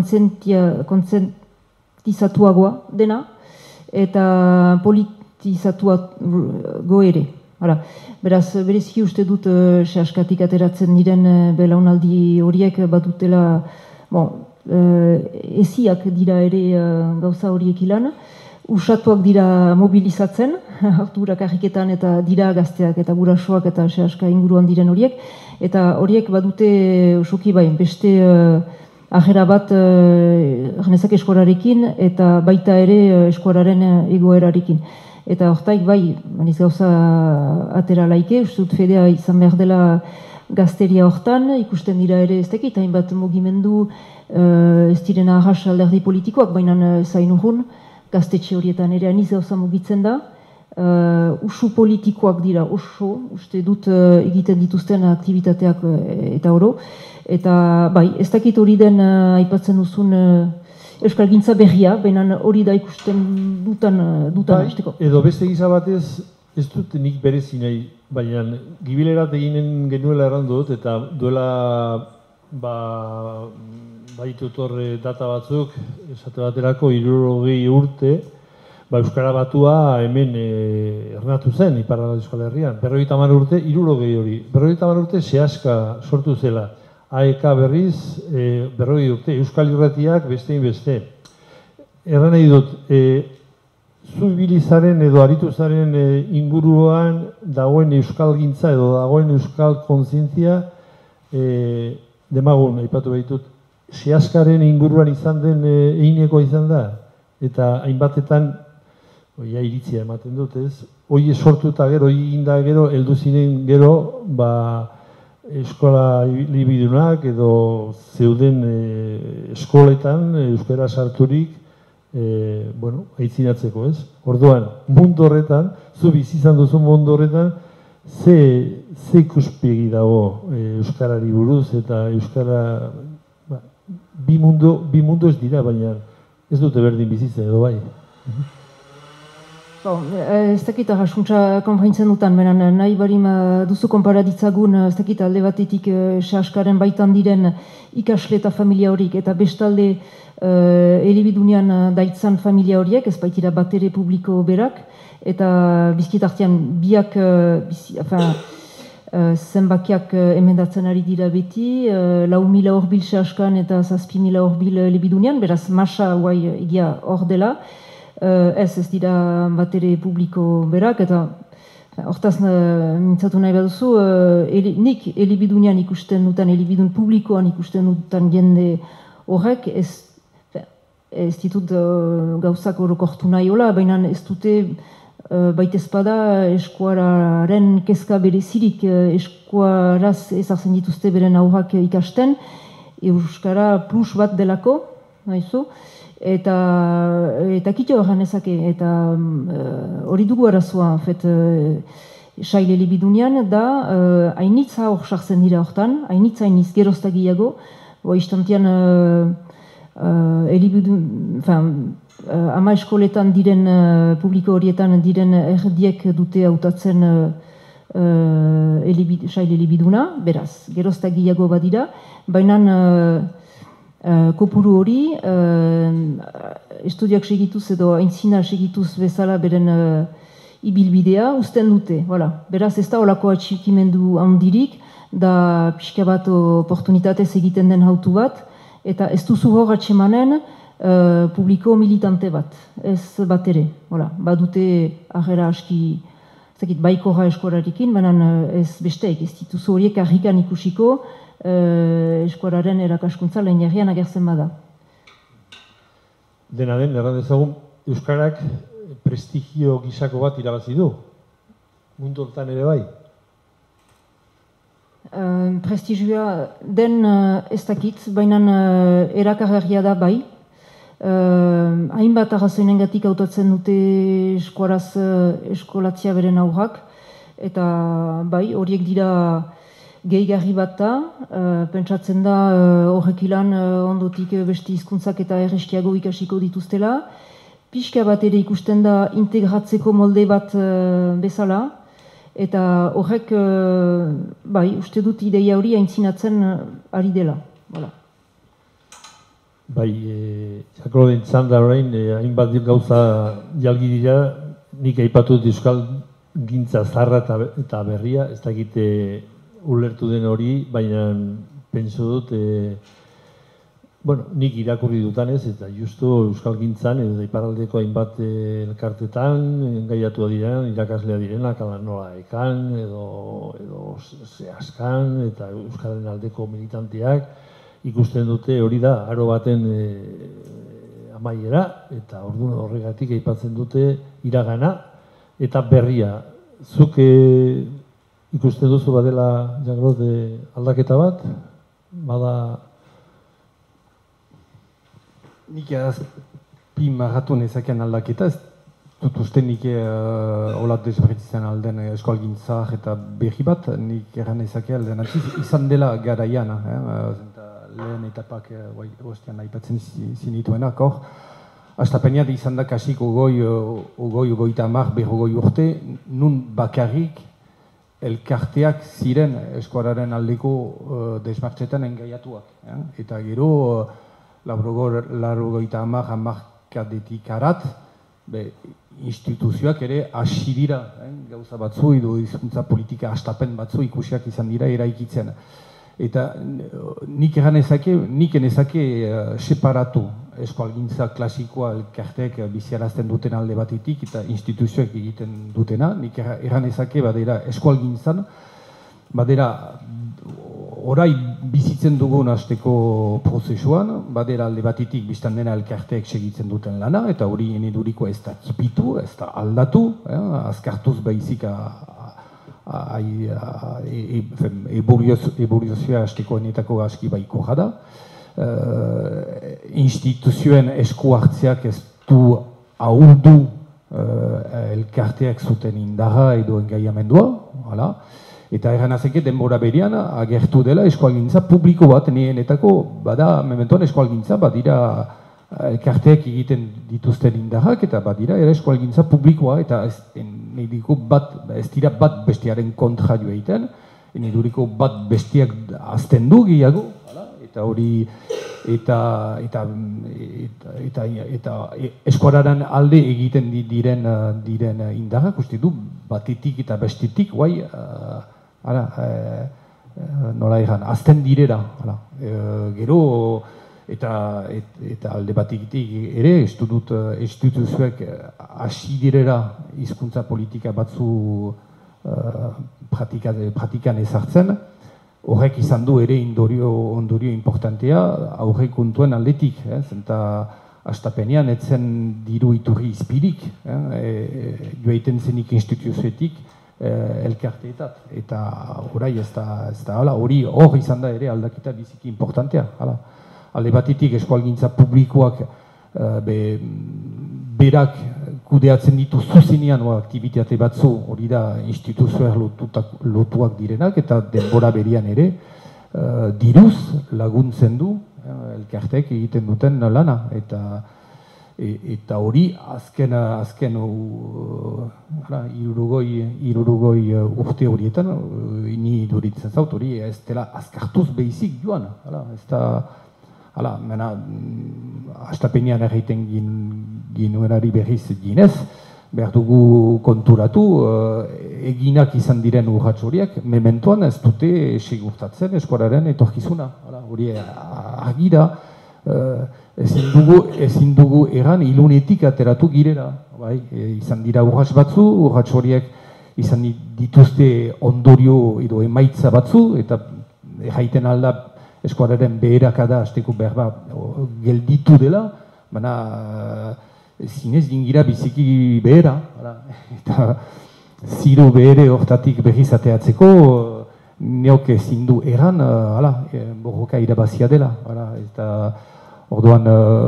kontzentizatuagoa dena, eta politizatua go ere. Hala, beraz, bereziki uste dut uh, sehaskatik ateratzen diren uh, belaunaldi horiek bat dutela, bon, uh, eziak dira ere uh, gauza horiek ilan, usatuak dira mobilizatzen, harturak argiketan eta dira gazteak eta gurasoak eta sehaska inguruan diren horiek, eta horiek badute usuki bai, beste uh, ajera bat genezak uh, eskorarekin eta baita ere uh, eskoraren uh, egoerarekin. Eta hortaik bai, maniz gauza atera laike, uste dut fedea izan behar dela gazteria hortan, ikusten dira ere ez dakit, hainbat mugimendu uh, ez direna arras alderdi politikoak, baina uh, zain urrun, gaztetxe horietan ere aniz gauza mugitzen da, uh, usu politikoak dira oso, uste dut uh, egiten dituzten aktivitateak uh, eta oro, eta bai, ez dakit hori den uh, aipatzen duzun uh, euskalgintza berria, baina hori da ikusten dutan, uh, dutan hasteko. Bai, edo beste gisa batez, ez dut nik berezi nahi, baina gibilerat eginen genuela errandu dut, eta duela ba, baitut horre data batzuk, esate baterako hirurogei urte, ba, Euskara Batua hemen e, ernatu zen, Iparralde Euskal Herrian. Berrogeita hamar urte, hirurogei hori. Berrogeita hamar urte sehaska sortu zela. A E K berriz, e, berrogei urte, Euskal Irratiak bestein beste. Erran nahi dut, e, zu ibilizaren edo arituzaren e, inguruan dagoen euskalgintza edo dagoen euskal kontzientzia e, demagun, aipatu behitut, sehaskaren inguruan izan den e, eineko izan da, eta hainbatetan, oia iritzia ematen dut ez, hoi sortu eta gero, hoi inda gero, heldu ziren gero, ba, eskola libidunak edo zeuden e, eskoletan, euskara sarturik, e, bueno, aitzinatzeko ez. Orduan, mundu horretan, zu bizi izan duzu mundu horretan, ze, ze ikuspegi dago e, euskarari buruz eta euskara, ba, bi mundu, bi mundu ez dira, baina ez dute berdin bizitzen edo bai. Bon, ez dakit arrasuntza konfraintzen dutan, benen nahi barim duzu konparaditzagun, ez dakit alde batetik sehaskaren baitan diren ikasle eta familia horiek, eta bestalde uh, elibidunean daitzan familia horiek, ez baitira batere publiko berak, eta bizkitartean biak, uh, bizi, enfin, uh, zenbakiak uh, emendatzen ari dira beti, uh, lau mila horbil sehaskan eta zazpi mila horbil elibidunean, beraz masa guai egia hor dela, Uh, ez ez dira batere publiko berak, eta hortaz uh, mintzatu nahi baduzu, uh, eli, nik elibidunean ikusten dutan, elibidun publikoan ikusten dutan jende horrek, ez, ez ditut uh, gauzak orokortu nahi hola, baina ez dute uh, baitezpada eskuararen kezka berezirik, uh, eskuaraz ezartzen dituzte beren aurrak ikasten, euskara plus bat delako, haizu, eta eta kito erran ezake, eta hori uh, dugu arazoa, fet, uh, saile elebidunian, da uh, hainitza hor sartzen dira hortan, hainitza hainitz geroztagiago, bo istantian uh, uh, elebidun, enfin, uh, ama eskoletan diren, uh, publiko horietan diren erdiek dute hautatzen uh, uh, elebid, saile elebiduna, beraz, geroztagiago badira, baina uh, uh, kopuru hori, uh, estudiak segituz edo aintzina segituz bezala beren uh, ibilbidea uzten dute, voilà. Beraz ez da olako atxikimendu handirik, da pixka bat oportunitatez egiten den hautu bat, eta ez duzu hor atxemanen uh, publiko militante bat, ez bat ere, voilà. Badute arrera aski, zakit, baikorra eskuararekin, baina ez besteik, ez dituzu horiek harrikan ikusiko uh, eskuararen erakaskuntza lehen jarrian agertzen bada. Dena den, erran dezagun, euskarak prestigio gisako bat irabazi du, mundu hortan ere bai? Uh, prestigioa den uh, ez dakit, baina uh, erakargarria da bai. Uh, hainbat arrazoinengatik hautatzen dute eskuaraz uh, eskolatzia beren aurrak, eta bai, horiek dira gehigarri bat da, uh, pentsatzen da uh, horrek ilan uh, ondotik beste hizkuntzak eta erreskiago ikasiko dituztela, pixka bat ere ikusten da integratzeko molde bat uh, bezala, eta horrek, uh, bai, uste dut ideia hori aintzinatzen uh, ari dela. Voilà. Bai, e, Jakloden txanda orain, e, hainbat gauza jalgi dira, nik aipatu dut euskal gintza zarra eta, eta berria, ez dakite ulertu den hori, baina pentsu dut, e, bueno, nik irakurri dutanez, eta justu euskal gintzan, edo iparraldeko hainbat elkartetan, engaiatua diren, irakaslea direnak, ala nola ekan, edo, edo zehazkan, eta euskaren aldeko militanteak, ikusten dute hori da, aro baten e, amaiera, eta orduan horregatik aipatzen dute iragana, eta berria. Zuk e, ikusten duzu badela, Jean-Claude, aldaketa bat? Bada... Nik pi marratu nezakean aldaketa, ez dut uste nik uh, olat desberditzen alden eskualgintzak eta berri bat, nik erran nezakea alden antziz, izan dela garaian, eh? Lehen etapak ostean aipatzen zinituenak, hor. Astapenean izan da kasik ogoi, ogoi, ogoita amak, berrogoi urte, nun bakarrik elkarteak ziren eskuararen aldeko uh, desmartxetan engaiatuak. Eh? Eta gero, uh, laurogoita amak, amarkadetik arat, be, instituzioak ere hasi dira, eh? Gauza batzu, edo hizkuntza politika astapen batzu ikusiak izan dira eraikitzen. Eta nik egan ezake, nik enezake uh, separatu eskualgintza klasikoa elkarteek biziarazten duten alde batetik eta instituzioek egiten dutena. Nik egan ezake badera eskualgintzan, badera orai bizitzen dugun hasteko prozesuan, badera alde batetik biztan dena elkarteek segitzen duten lana, eta hori eneduriko ez da kipitu, ez da aldatu, eh, azkartuz behizika eboluzioa hasteko enetako aski baiko jada. Uh, instituzioen esku hartzeak ez du ahuldu uh, elkarteak zuten indarra edo engaiamendua, hala. Eta erran azeke denbora berian agertu dela eskualgintza publiko bat, enetako bada mementoan eskualgintza badira elkarteak egiten dituzten indarrak eta badira ere eskualgintza publikoa eta ez, eneduriko bat, ez dira bat bestiaren kontra jo egiten, eneduriko bat bestiak azten du gehiago, eta hori eta eta eta eta, eta eskuararen alde egiten diren diren indarrak uste du batetik eta bestetik guai uh, ara uh, uh, nola egan azten direra, hala. Uh, gero eta et, eta alde batetik ere ez dut instituzioek hasi direra hizkuntza politika batzu uh, pratika, pratikan ezartzen. Horrek izan du ere ondorio, ondorio importantea aurre kontuen aldetik, eh? Zenta astapenean etzen diru iturri izpirik, eh, e, joaiten zenik instituzioetik eh, elkarteetat. Eta orai ez da, ez da, hala, hori hor izan da ere aldaketa biziki importantea. Hala. Alde batetik eskualgintza publikoak eh, be, berak kudeatzen ditu zuzenean o aktibitate batzu, hori da instituzioak lotuak direnak, eta denbora berian ere uh, diruz laguntzen du uh, elkartek egiten duten lana. Eta e, eta hori azken, azken uh, irurugoi uh, urte horietan uh, ni duritzen zaut, hori ez dela azkartuz behizik joan. Hala, ez da, hala, mena, astapenean erraiten gin, ginuenari berriz ginez, behar dugu konturatu, uh, eginak izan diren urratx horiek, mementoan ez dute segurtatzen eskualaren etorkizuna. Hala, hori argi da, uh, ezin dugu, ezin dugu eran ilunetik ateratu girera. Bai, e, izan dira urratx batzu, urratx horiek izan dituzte ondorio edo emaitza batzu, eta jaiten alda eskualaren beherakada hasteko behar ba, gelditu dela, baina zinez gingira biziki behera, hala. Eta ziru behere hortatik berriz ateatzeko, neok ezin du eran, hala, borroka irabazia dela, hala. Eta orduan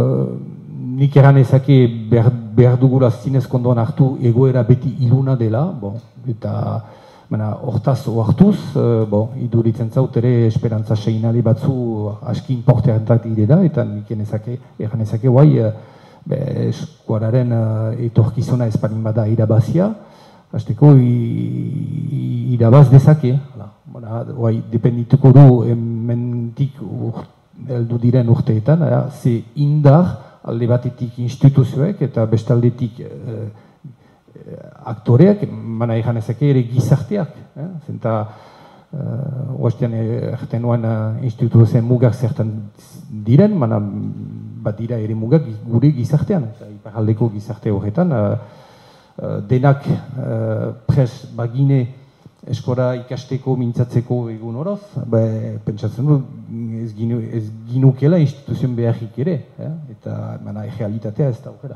nik eran ezake behar, behar dugula zinez kondoan hartu egoera beti iluna dela, bon, eta hortaz oartuz, bon, iduritzen zaut ere esperantza seinale batzu aski importantak direla, eta nik eran ezake guai, eskuararen uh, etorkizuna espanin bada irabazia, hasteko irabaz dezake. Oai, dependituko du hementik heldu diren urteetan, ja, ze indar alde batetik instituzioek eta bestaldetik uh, aktoreak, mana egan ezake ere gizarteak. Eh? Zenta, uh, oaztean erten nuen uh, instituzioen mugak zertan diren, mana bat dira ere mugak gure gizartean, eta iparaldeko gizarte horretan, uh, uh, denak uh, pres bagine eskora ikasteko, mintzatzeko egun horoz, ba, pentsatzen du ez, ginu, ez ginukela instituzioen beharrik ere, eh? Eta mana, realitatea ez da horrela.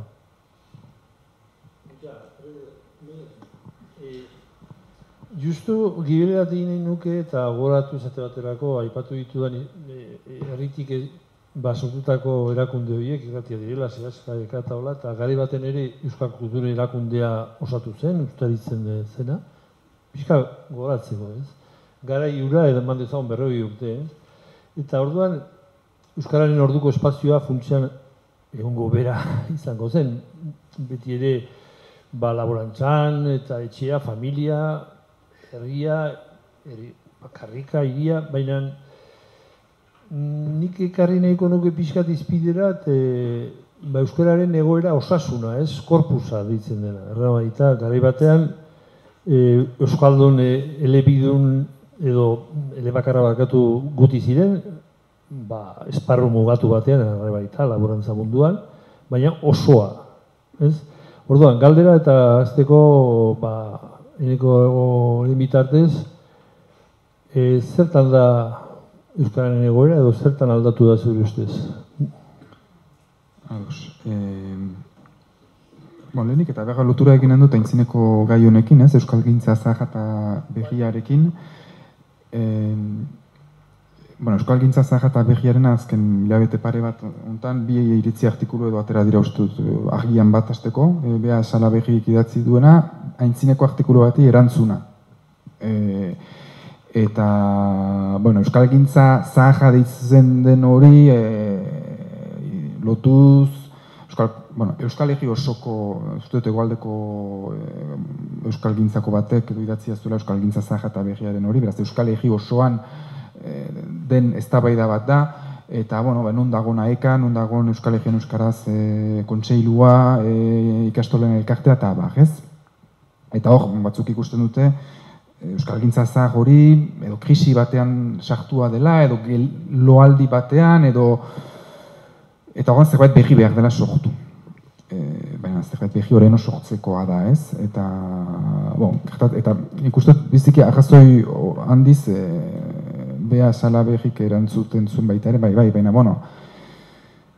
Justu, giberat egin nuke eta goratu esate baterako, aipatu ditudan herritik basotutako erakunde horiek, irratia direla, zehazka eka eta hola, eta gari baten ere Euskal Kultura erakundea osatu zen, ustaritzen zena, pixka goratzeko, ez? Gara iura eman dezagun berroi urte, ez? Eta orduan, Euskararen orduko espazioa funtsian egongo bera izango zen, beti ere, ba, laborantzan, eta etxea, familia, herria, bakarrika, iria, baina nik ekarri nahiko nuke pixkat izpiderat e, ba, euskararen egoera osasuna, ez, korpusa ditzen dena. Erra baita, garai batean, e, euskaldun e, elebidun edo elebakarra bakatu guti ziren, ba, esparru mugatu batean, erra baita, laborantza munduan, baina osoa, ez? Orduan, galdera eta azteko, ba, eneko limitartez, e, zertan da Euskararen egoera edo zertan aldatu da zure ustez? Ados. Eh, bon, lehenik eta behar lotura eginen dut aintzineko gai honekin, ez? Euskalgintza zaharra eta behiarekin. Eh, bueno, Euskalgintza zaharra eta behiaren azken hilabete pare bat ontan bi iritzi artikulu edo atera dira ustut argian bat azteko. E, Bea Sala Behiek idatzi duena, aintzineko artikulu bati erantzuna. Eh, Eta, bueno, Euskalgintza zaharra deitzen den hori e, lotuz, Euskal, bueno, Euskal Herri osoko, uste dut egualdeko e, Euskalgintzako batek edo idatzia zuela Euskalgintza zaharra eta behiaren hori, beraz Euskal Herri osoan e, den eztabaida bat da, eta, bueno, ba, nun dagoen aeka, nun dagoen Euskal Herrien Euskaraz e, kontseilua, e, ikastolen elkartea eta bar, ez? Eta hor, batzuk ikusten dute, Euskalgintza zahar hori, edo krisi batean sartua dela, edo loaldi batean, edo eta horren zerbait behi behar dela sortu. E, baina zerbait behi horreno sortzekoa da, ez? Eta, bon, eta ikustet biziki arrazoi handiz, e, Bea Sala Behik erantzuten zuen baita ere, bai, bai, baina, bueno,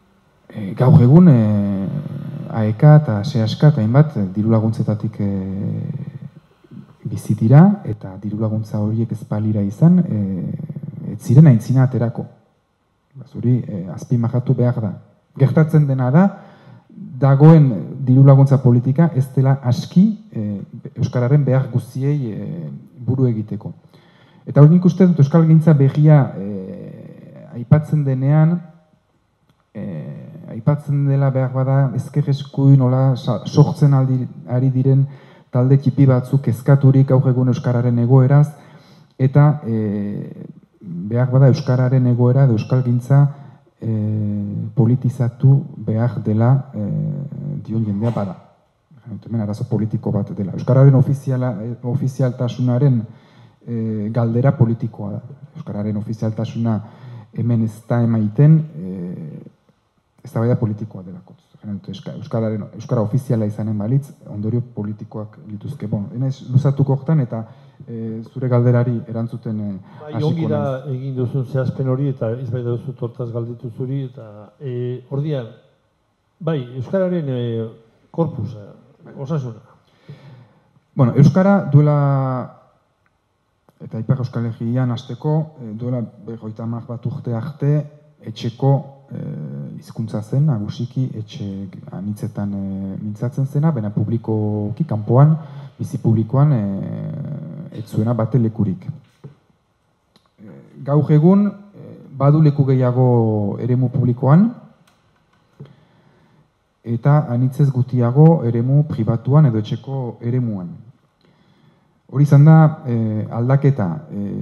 E, gaur egun e, A E K eta S H K eta hainbat diru laguntzetatik e, bizi dira eta diru laguntza horiek ez balira izan e, ez ziren aintzina aterako. Zuri e, azpimajatu behar da. Gertatzen dena da, dagoen diru laguntza politika ez dela aski e, euskararen behar guztiei e, buru egiteko. Eta hori nik uste dut euskalgintza berria e, aipatzen denean, e, aipatzen dela behar bada ezker eskuin nola sortzen aldi, ari diren talde txipi batzuk kezkaturik gaur egun euskararen egoeraz, eta e, behar bada euskararen egoera edo euskalgintza e, politizatu behar dela e, dion jendea bada. Hemen arazo politiko bat dela. Euskararen ofiziala, ofizialtasunaren e, galdera politikoa da. Euskararen ofizialtasuna hemen ez da emaiten e, eztabaida politikoa delako. Euskararen, euskara ofiziala izanen balitz, ondorio politikoak lituzke. Bon, enaiz luzatuko hortan eta e, zure galderari erantzuten e, bai, ongi da egin duzun zehazpen hori eta ez bai duzu tortaz galditu zuri eta e, ordian, bai, euskararen e, korpusa, osasuna. Bueno, euskara duela eta Ipar Euskal Herrian hasteko e, duela berrogeita hamar bat urte arte etxeko hizkuntza zen, nagusiki etxe anitzetan e, mintzatzen zena, baina publikoki, kanpoan, bizi publikoan e, ez zuena bate lekurik. E, gaur egun, e, badu leku gehiago eremu publikoan, eta anitzez gutiago eremu pribatuan edo etxeko eremuan. Hori izan da e, aldaketa,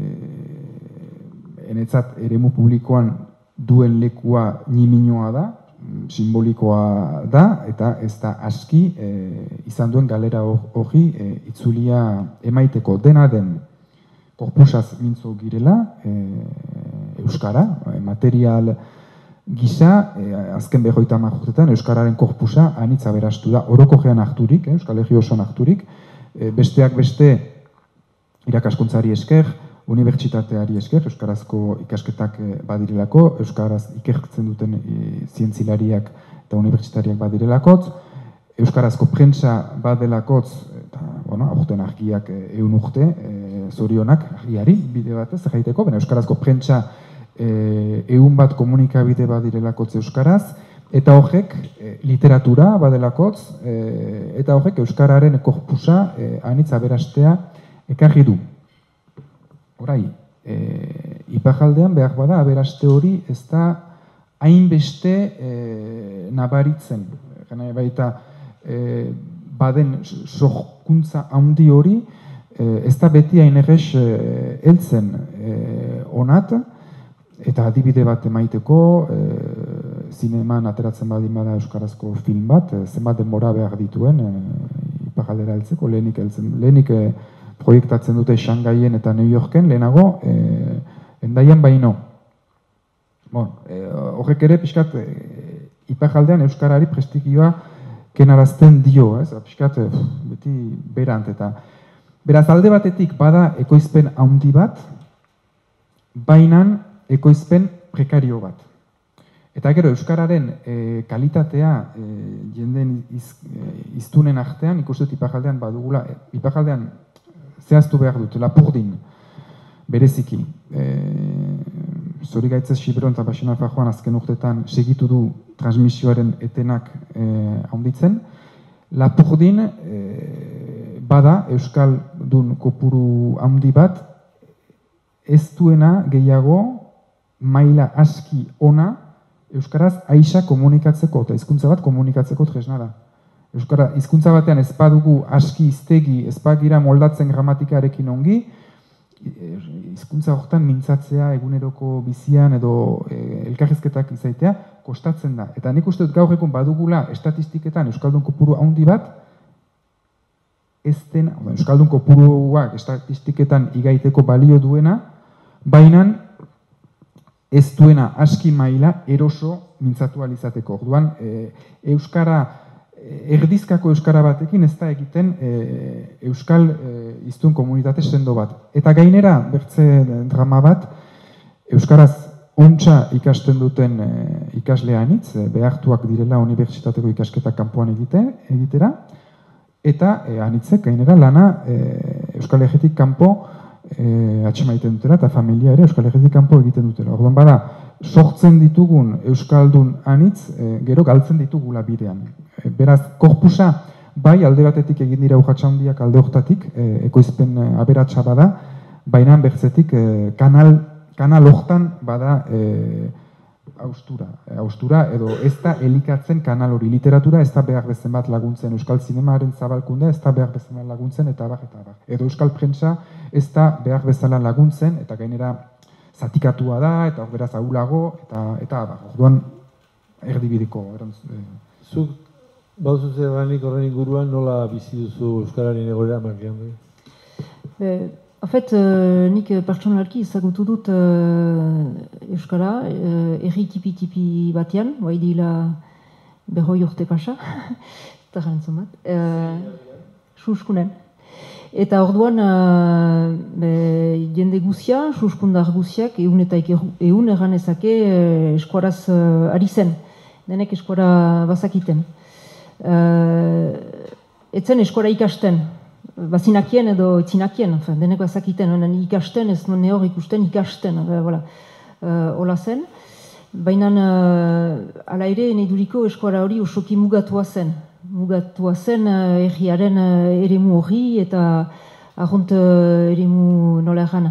e, enetzat eremu publikoan duen lekua niminoa da, simbolikoa da, eta ez da aski e, izan duen galera hori e, itzulia emaiteko dena den korpusaz mintzo girela, e, euskara, e, material gisa, e, azken berrogeita hamar urtetan euskararen korpusa anitza berastu da, orokogean harturik, e, Euskal Herri osoan harturik, e, besteak beste irakaskuntzari esker, unibertsitateari esker, euskarazko ikasketak badirelako, euskaraz ikertzen duten zientzilariak eta unibertsitariak badirelakotz, euskarazko prentsa badelakotz, eta, bueno, aurten argiak eun urte, e, zorionak argiari, bide batez, jaiteko, baina euskarazko prentsa e, eun bat komunikabide badirelakotz euskaraz, eta horrek e, literatura badelakotz, e, eta horrek euskararen korpusa e, anitza berastea ekarri du. Horai, e, ipajaldean behar bada, aberaste hori ez da hainbeste e, nabaritzen. Gana baita, e, baden sorkuntza handi hori, e, ez da beti hain errez e, heltzen e, onat, eta adibide bat emaiteko, e, zineman ateratzen badin bada euskarazko film bat, e, zenbat denbora behar dituen e, ipajaldera heltzeko, lehenik heltzen, lehenik e, proiektatzen dute Shanghaien eta New Yorken, lehenago, e, endaian baino. Bon, e, horrek ere, pixkat, e, ipajaldean euskarari prestigioa kenarazten dio, ez? Pixkat, e, beti berant eta. Beraz, alde batetik bada ekoizpen handi bat, bainan ekoizpen prekario bat. Eta gero, euskararen e, kalitatea e, jenden iz, e, iztunen artean, ikustut ipajaldean badugula, e, ipajaldean zehaztu behar dut, lapurdin, bereziki. E, Zori gaitzez Xiberon eta Baxena Fajoan azken urtetan segitu du transmisioaren etenak e, haunditzen. Lapurdin e, bada euskaldun kopuru handi bat, ez duena gehiago maila aski ona euskaraz aixa komunikatzeko eta hizkuntza bat komunikatzeko tresna da. Euskara, hizkuntza batean ez badugu aski iztegi, ez bagira moldatzen gramatikarekin ongi, hizkuntza horretan mintzatzea eguneroko bizian edo e, elkarrizketak izaitea kostatzen da. Eta nik uste dut gaur egun badugula estatistiketan euskaldun kopuru handi bat, ez den, euskaldun kopuruak estatistiketan igaiteko balio duena, baina ez duena aski maila eroso mintzatu alizateko. Orduan, e, euskara erdizkako euskara batekin ez da egiten e, euskal e, hiztun komunitate sendo bat. Eta gainera, bertze drama bat, euskaraz ontsa ikasten duten e, ikasle anitz, behartuak direla unibertsitateko ikasketa kanpoan egite, egitera, eta e, anitzek gainera lana e, Euskal Herritik kanpo e, atxemaiten dutela, eta familia ere Euskal Herritik kanpo egiten dutela. Orduan bada, sortzen ditugun Euskaldun anitz, e, gero galtzen ditugula bidean. E, beraz, korpusa, bai alde batetik egin dira urratsa handiak alde hortatik, e, ekoizpen e, aberatsa bada, baina bertzetik e, kanal, kanal hortan bada e, haustura. Haustura edo ez da elikatzen kanal hori literatura, ez da behar bezen bat laguntzen Euskal Zinemaren zabalkunde, ez da behar bezen bat laguntzen, eta abar, eta abar. Edo Euskal Prentsa ez da behar bezala laguntzen, eta gainera zatikatua da, eta hor beraz ahulago, eta, eta abar. Orduan, erdibideko. E... Zuk, bauzu zerranik horren inguruan, nola bizi duzu Euskararen egoera markean? En fait, uh, nik pertsonalki ezagutu dut uh, Euskara, uh, erri tipi-tipi batean, bai dila berroi urte pasa, eta garantzun bat, uh, suskunen. Eta orduan, uh, be, jende guzia, suskundar guziak, egun eta egun erran ezake uh, eskuaraz uh, ari zen, denek eskuara bazakiten. Uh, etzen eskuara ikasten, bazinakien edo etzinakien, denek bazakiten, ikasten, ez nuen hor ikusten, ikasten, voilà. uh, hola zen. Baina uh, ala ere, neduriko eskuara hori osoki mugatua zen. Mugatua zen uh, erriaren uh, eremu hori eta arrunt uh, eremu nola erran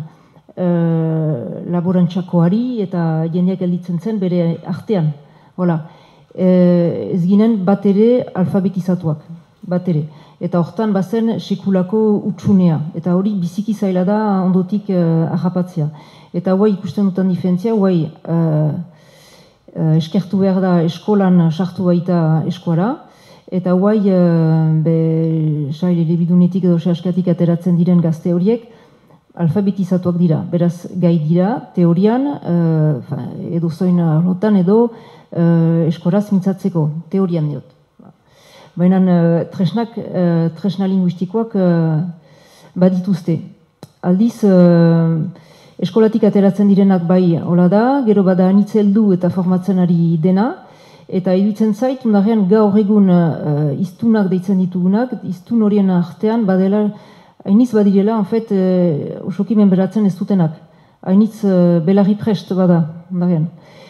uh, laborantzakoari eta jendeak gelditzen zen bere artean. Voilà. Uh, ez ginen bat ere alfabetizatuak, bat ere. Eta hortan bazen sekulako utxunea. Eta hori biziki zaila da ondotik uh, ahapatzea. Eta guai ikusten dutan diferentzia, guai uh, uh, eskertu behar da eskolan sartu baita eskuara. Eta guai, uh, be, saire lebidunetik edo sehaskatik ateratzen diren gazte horiek, alfabetizatuak dira. Beraz, gai dira, teorian, uh, edo zoin lotan edo uh, eskoraz mintzatzeko, teorian diot. Baina uh, tresnak, uh, tresna linguistikoak uh, badituzte. Aldiz, uh, eskolatik ateratzen direnak bai hola da, gero bada anitzeldu eta formatzen ari dena, eta iruditzen zait, undarrean gaur egun uh, iztunak deitzen ditugunak, iztun horien artean badela, hainitz badirela, en fet, uh, osoki menberatzen ez dutenak. Hainitz uh, belarri prest bada, undarrean.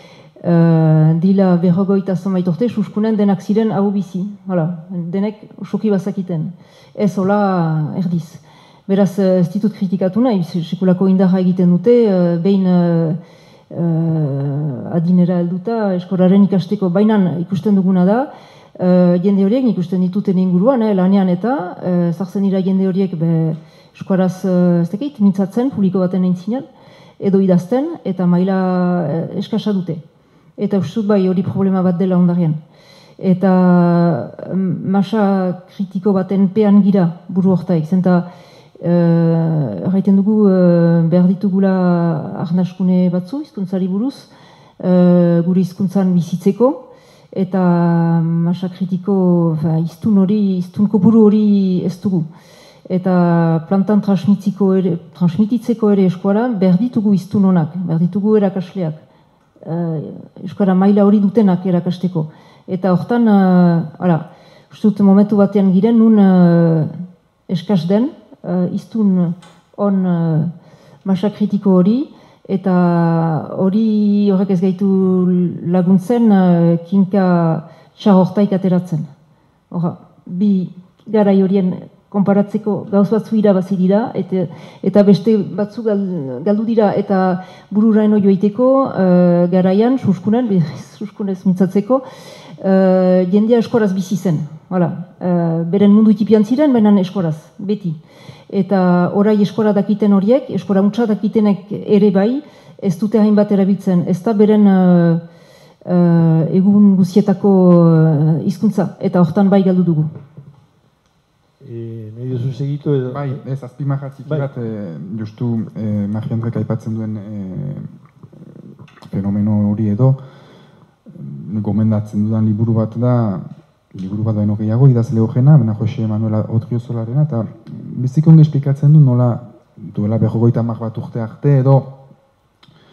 Uh, dila berrogoita zonbait urte, suskunen denak ziren hau bizi, hala, denek soki bazakiten, ez hola erdiz. Beraz, ez ditut kritikatu nahi, sekulako indarra egiten dute, uh, behin uh, uh, adinera helduta eskoraren ikasteko, bainan ikusten duguna da, uh, jende horiek ikusten dituten inguruan, eh, lanean eta, uh, zartzen dira jende horiek be, eskoraz, uh, ez dekit, mintzatzen, publiko baten aintzinen, edo idazten, eta maila uh, eskasa dute. Eta ustut bai hori problema bat dela ondarrian. Eta masa kritiko baten pean gira buru hortaik. Zenta erraiten uh, dugu uh, behar ditugula arnaskune batzu hizkuntzari buruz, uh, gure hizkuntzan bizitzeko, eta masa kritiko iztun hori, iztun kopuru hori ez dugu. Eta plantan ere, transmititzeko ere eskuara behar ditugu iztun honak, behar ditugu erakasleak. Uh, Euskara maila hori dutenak erakasteko. Eta hortan, uh, ustut momentu batean giren, nun uh, eskaz den, uh, iztun on uh, masa kritiko hori, eta hori horrek ez gaitu laguntzen uh, kinka txar hortaik ateratzen. Horra, bi garai horien konparatzeko gauz batzu irabazi dira, eta, eta beste batzu galdu dira, eta bururaino joiteko uh, garaian, suskunen, suskunez mintzatzeko, uh, jendea eskoraz bizi zen. Hala, uh, beren mundu itipian ziren, baina eskoraz, beti. Eta orai eskora dakiten horiek, eskora mutsa dakitenek ere bai, ez dute hainbat erabiltzen, ez da beren uh, uh, egun guzietako uh, hizkuntza, eta hortan bai galdu dugu. E, nahi duzu segitu edo... Bai, ez azpimarratziki bai. Bat, e, justu e, Mariandrek aipatzen duen e, fenomeno hori edo, gomendatzen dudan liburu bat da, liburu bat baino gehiago, idazle hogena, bena Jose Manuela Odriozolarena, eta biziki ongi esplikatzen du nola duela berrogeita hamar bat urte arte edo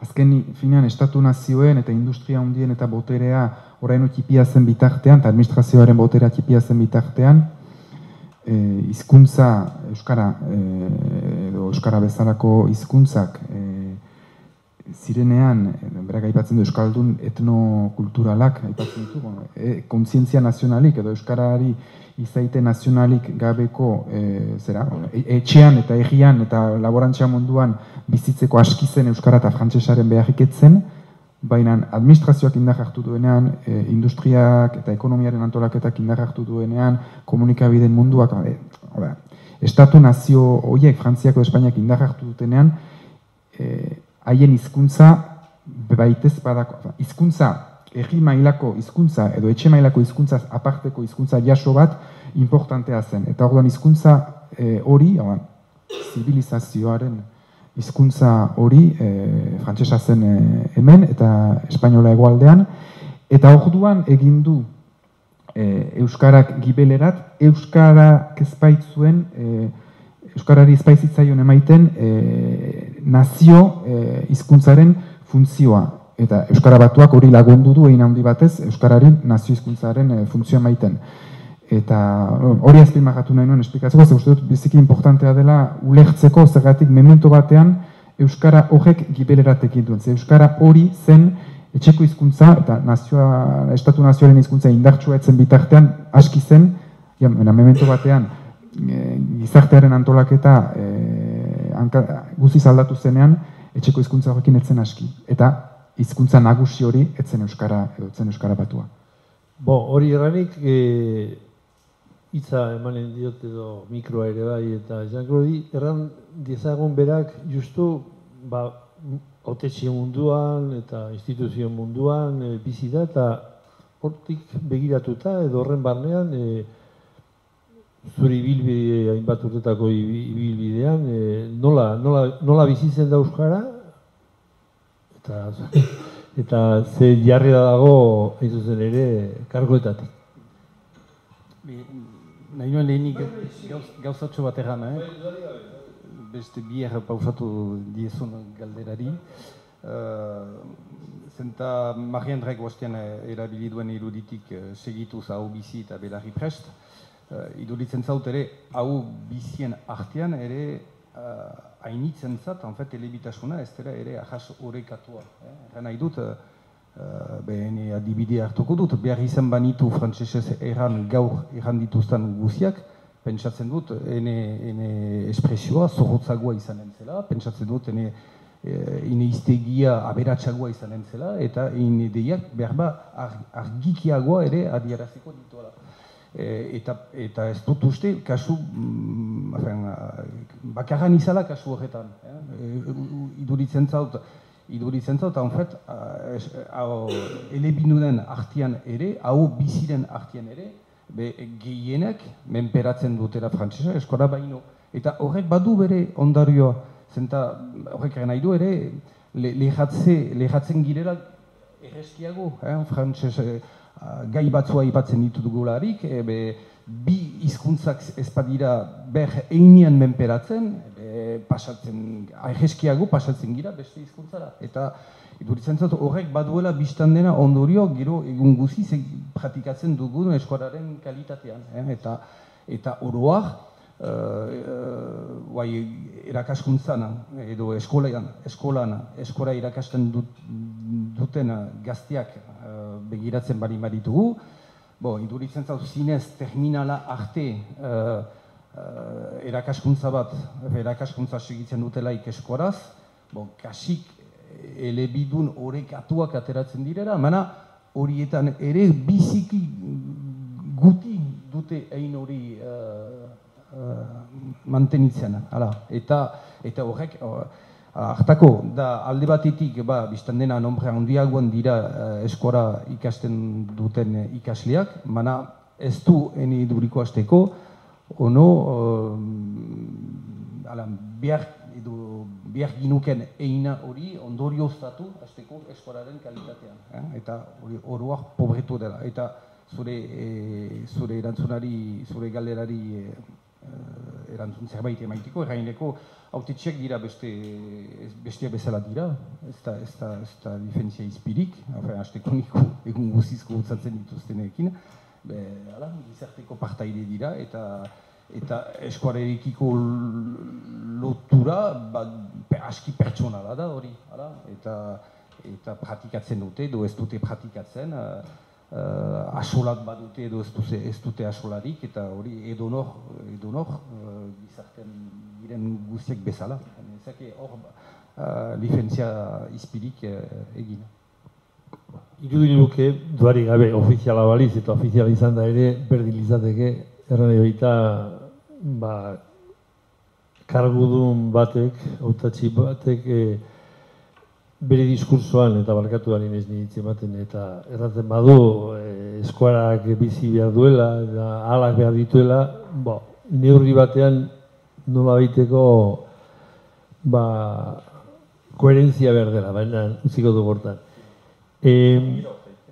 azken finean estatu nazioen eta industria handien eta boterea oraino txipia zen bitartean, eta administrazioaren boterea txipia zen bitartean, hizkuntza euskara edo euskara bezalako hizkuntzak zirenean, berak aipatzen du euskaldun etnokulturalak aipatzen ditu, kontzientzia nazionalik edo euskarari izaite nazionalik gabeko zera, etxean eta egian eta laborantzia munduan bizitzeko aski zen euskara eta frantsesaren beharrik etzen, baina administrazioak indar hartu duenean, industriak eta ekonomiaren antolaketak indar hartu duenean, komunikabideen munduak, estatu nazio horiek, Frantziako Espainiak indar hartu dutenean, haien hizkuntza baitez badako, hizkuntza, erri mailako hizkuntza edo etxe mailako hizkuntza aparteko hizkuntza jaso bat importantea zen. Eta orduan hizkuntza hori, zibilizazioaren hizkuntza hori, frantsesa zen hemen eta espainola hegoaldean, eta orduan egin du euskarak gibelerat, euskarak ezbaitzuen, euskarari ezbaitzaion emaiten nazio hizkuntzaren funtzioa. Eta euskara batuak hori lagundu du egin handi batez euskarari nazio hizkuntzaren funtzioa emaiten. Eta hori azpimarratu nahi nuen esplikatzeko, ze uste dut biziki importantea dela ulertzeko zergatik memento batean euskara horrek gibelerat egin duen. Ze euskara hori zen etxeko hizkuntza eta nazioa, estatu nazioaren hizkuntza indartsua etzen bitartean aski zen, ja, memento batean gizartearen antolaketa guziz aldatu zenean etxeko hizkuntza horrekin etzen aski. Eta hizkuntza nagusi hori etzen euskara edo etzen euskara batua. Bo, hori erranik hitza emanen diot edo mikroa ere bai, eta janko di, erran diezagun berak justu ba, hautetxe munduan eta instituzio munduan bizi da, eta hortik begiratuta edo horren barnean zure ibilbide, hainbat urtetako ibilbidean, nola, nola, nola bizitzen da euskara, eta, eta ze jarri da dago, hain zuzen ere, kargoetatik. Nahi nuen lehenik gauzatxo bat egan, beste bier pausatu diezun galderari. Zenta Mariandrek bostean erabili duen iruditik segituz hau bizi eta belarri prest. Iduritzen zaut ere, hau bizien artean ere hainitzen zat, en fait, elebitasuna ez dela ere ahas horrekatua. Eran nahi dut, behene adibide hartuko dut, behar izan banitu frantsesez erran gaur erran dituzten guziak, pentsatzen dut, ene espresioa zorrotzagoa izanen zela, pentsatzen dut, ene ine iztegia aberatsagoa izanen zela, eta ine deiak behar ba argikiagoa ere adieraziko dituela. Eta ez dut uste, kasu, bakarran izala kasu horretan. Iduritzen zaut, iduritzen zaut, en fait, elebinuden artian ere, hau biziren artian ere, gehienek menperatzen dutela frantsesa, eskora baino. Eta horrek badu bere ondarioa, zenta horrek nahi du ere, lehatzen girela erreskiago, frantsesa, gai batzua ipatzen ditugularik, bi hizkuntzak ez badira ber einean menperatzen, pasatzen, aheskiago pasatzen gira beste hizkuntzara. Eta iduritzen zut horrek baduela biztan dena ondorio gero egun guziz praktikatzen dugun eskolaren kalitatean. Eta oroak, erakaskuntzana edo eskolan, eskola irakasten duten gazteak begiratzen bari maritugu. Iduritzen zau zinez terminala arte erakaskuntza bat, erakaskuntza segitzen dutela ikeskoraz, kasik elebidun horrekatuak ateratzen direla, mana horietan ere biziki guti dute egin hori mantenitzen. Eta horrek, hartako, da alde batetik, biztan dena nombre handiagoan dira eskora ikasten duten ikasleak, mana ez du eni duriko hasteko, ono behar ginuken eina hori ondorioztatu hasteko eskoraren kalitatean. Eta hori oroak pobretu dela. Eta zure erantzunari, zure galderari erantzun zerbait emaiteko, erraineko autetxeak dira beste, bestia bezala dira, ez da, ez da, ez da diferentzia izpirik, hasteko niko egun guzizko gutzatzen dituztenekin, hala, gizarteko partaide dira, eta eta eskuarekiko lotura ba, aski pertsonala da hori, hala, eta eta pratikatzen dute, edo ez dute pratikatzen, uh, asolat badute edo ez dute, ez dute asolarik, eta hori edonor, edonor uh, gizartean diren guztiak bezala. Ezake hor uh, diferentzia izpirik uh, egin. Irudi luke, duari gabe ofiziala baliz eta ofiziala izan da ere, berdin izateke, erran egoita, ba, kargudun batek, hautatxi batek, e, bere diskursoan eta barkatu garen ez nintz ematen, eta erraten badu, e, eskuarak bizi behar duela, eta alak behar dituela, bo, neurri batean nola baiteko, ba, koherentzia behar dela, baina utziko du gortan. Eh,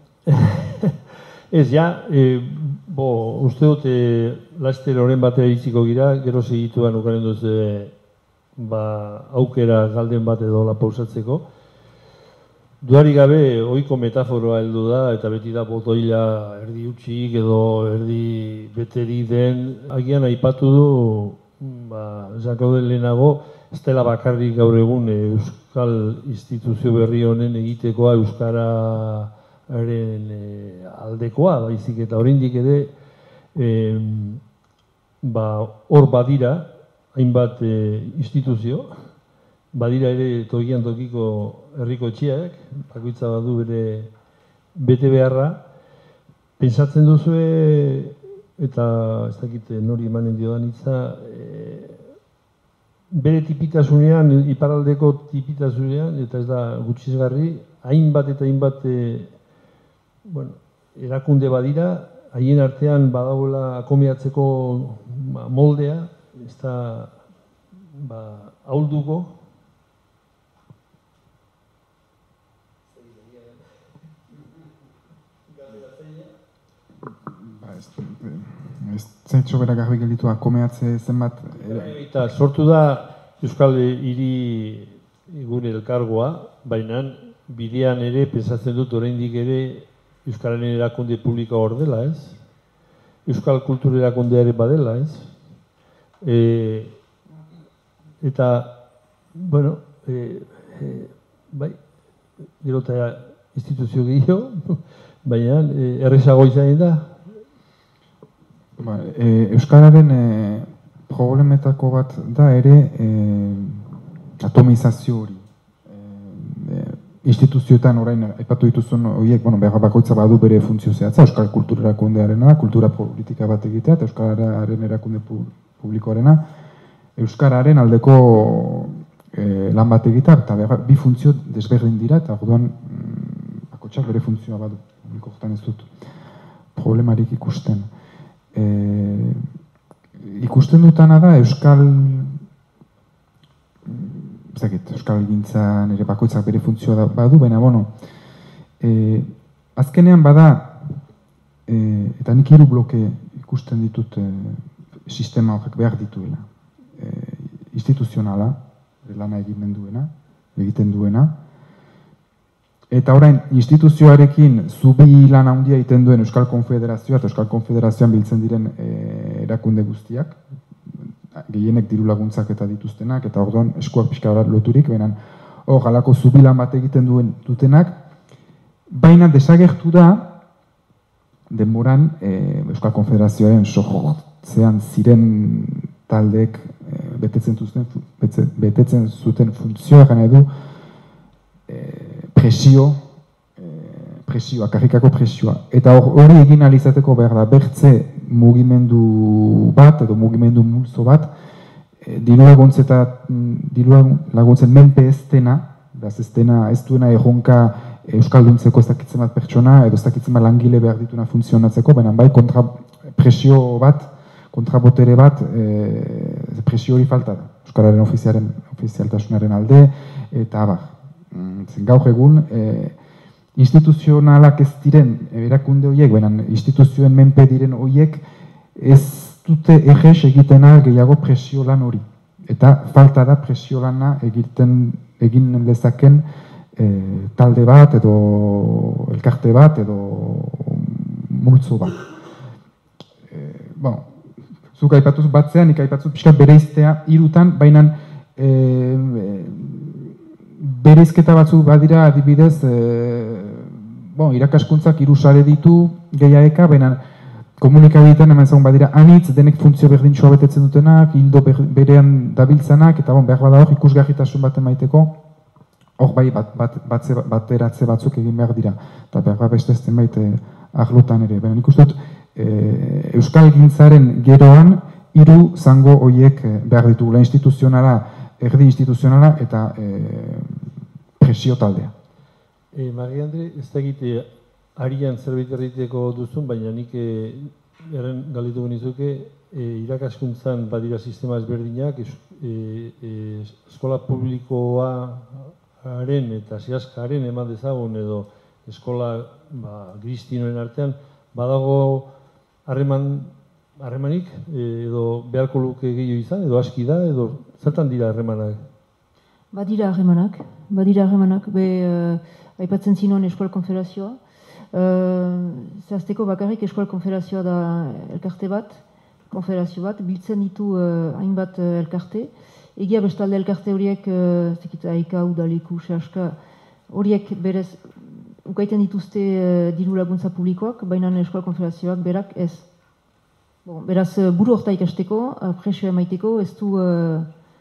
ez, ja, eh, bo, uste dut, eh, laster horren batera itziko gira, gero segituan ukaren duz, eh, ba, aukera galden bat edo la pausatzeko. Duari gabe, ohiko metaforoa heldu da, eta beti da botoila erdi utxik edo erdi beteri den. Agian aipatu du, ba, Jean-Claude lehenago, ez dela bakarrik gaur egun euskal instituzio berri honen egitekoa euskararen e, aldekoa, baizik eta oraindik ere e, ba, hor badira hainbat e, instituzio, badira ere tokian tokiko herriko etxeak, bakoitza badu bere bete beharra. Pentsatzen duzue, eta ez dakit nori emanen diodan hitza, e, bere tipitasunean, iparaldeko tipitasunean, eta ez da gutxizgarri, hainbat eta hainbat e, bueno, erakunde badira, haien artean badagoela akomiatzeko ba, moldea, ez da ba, ahulduko. Ez zaitxo bera garbi gelditu akomeatze zenbat... Eta sortu da Euskal Hiri gure elkargoa, baina bidean ere, pensatzen dut oraindik ere Euskararen erakunde publikoa hor dela, ez? Euskal kultur erakundea ere badela, ez? E, eta, bueno, e, e, bai, gero eta instituzio gehiago, baina e, errezago izan da. Ba, e, Euskararen e, problemetako bat da ere e, atomizazio hori. E, e, instituzioetan orain aipatu dituzun horiek, bueno, behar bakoitza badu bere funtzio zehatza, Euskal Kultura erakundearena, kultura politika bat egitea, eta Euskararen erakunde publikoarena, Euskararen aldeko e, lan bat egitea, eta behar, bi funtzio desberdin dira, eta orduan mm, bakoitzak bere funtzioa badu. Hortan ez dut problemarik ikusten. E, ikusten dutana da Euskal zakit, Euskal gintzan ere bakoitzak bere funtzioa badu, baina bueno, e, azkenean bada e, eta nik hiru bloke ikusten ditut e, sistema horrek behar dituela. E, instituzionala, lana egiten duena, egiten duena, eta orain, instituzioarekin zubi lan handia egiten duen Euskal Konfederazioa eta Euskal Konfederazioan biltzen diren e, erakunde guztiak, gehienek diru laguntzak eta dituztenak, eta orduan eskuak pixka loturik, baina hor halako zubi lan bat egiten duen dutenak, baina desagertu da denboran e, Euskal Konfederazioaren sortzean ziren taldeek e, betetzen zuten, betetzen zuten funtzioa gana edu, e, presio, presioa, karrikako presioa. Eta hori egin alizateko behar da, bertze mugimendu bat, edo mugimendu multzo bat, diru laguntzen menpe ez dena, ez dena ez duena erronka euskalduntzeko ez dakitzen bat pertsona, edo ez dakitzen bat langile behar dituna funtzionatzeko, baina bai kontra presio bat, kontrabotere bat, presio hori falta da. Euskararen ofizialtasunaren alde, eta abar. Gaur egun, instituzionalak ez diren erakunde horiek, baina instituzioen menpe diren horiek ez dute egez egitena gehiago presio lan hori. Eta falta da presio lana egiten egin lezaken e, talde bat edo elkarte bat edo multzo bat. E, bon, zuk aipatuz batzean, nik aipatuz pixka bereiztea hirutan, baina e, bereizketa batzuk badira adibidez, e, bon, irakaskuntzak hiru sare ditu gehiaeka, baina komunikabideetan hemen zagun badira anitz, denek funtzio berdintxoa betetzen dutenak, hildo berean dabiltzanak, eta bon, behar bada hor ikusgarritasun bat emaiteko, hor bai bat, bat, batze, bateratze batzuk egin behar dira, eta behar bat beste ezten baite ahlotan ere. Baina nik uste dut, e, Euskal Gintzaren geroan, hiru zango horiek behar ditugula, instituzionala, erdi instituzionala eta e, presio taldea. E, Mari Andre, ez da egite, arian zerbait erriteko duzun, baina nik e, erren galdetu genizuke, e, irakaskuntzan badira sistema ezberdinak, es, e, e, eskola publikoaren eta zehazkaren eman dezagun edo eskola ba, kristinoen artean, badago harreman harremanik edo beharko luke gehiago izan, edo aski da, edo zertan dira harremanak? Badira harremanak, badira harremanak, be uh, aipatzen zinon Eskual Konfederazioa. Uh, zehazteko bakarrik Eskual Konfederazioa da elkarte bat, konfederazio bat, biltzen ditu uh, hainbat uh, elkarte. Egia bestalde elkarte horiek, uh, zekita aika, udaleku, sehaska, horiek berez ukaiten dituzte uh, diru laguntza publikoak, baina Eskual Konfederazioak berak ez. Bon, beraz, buru horta ikasteko, uh, presio emaiteko, ez du uh,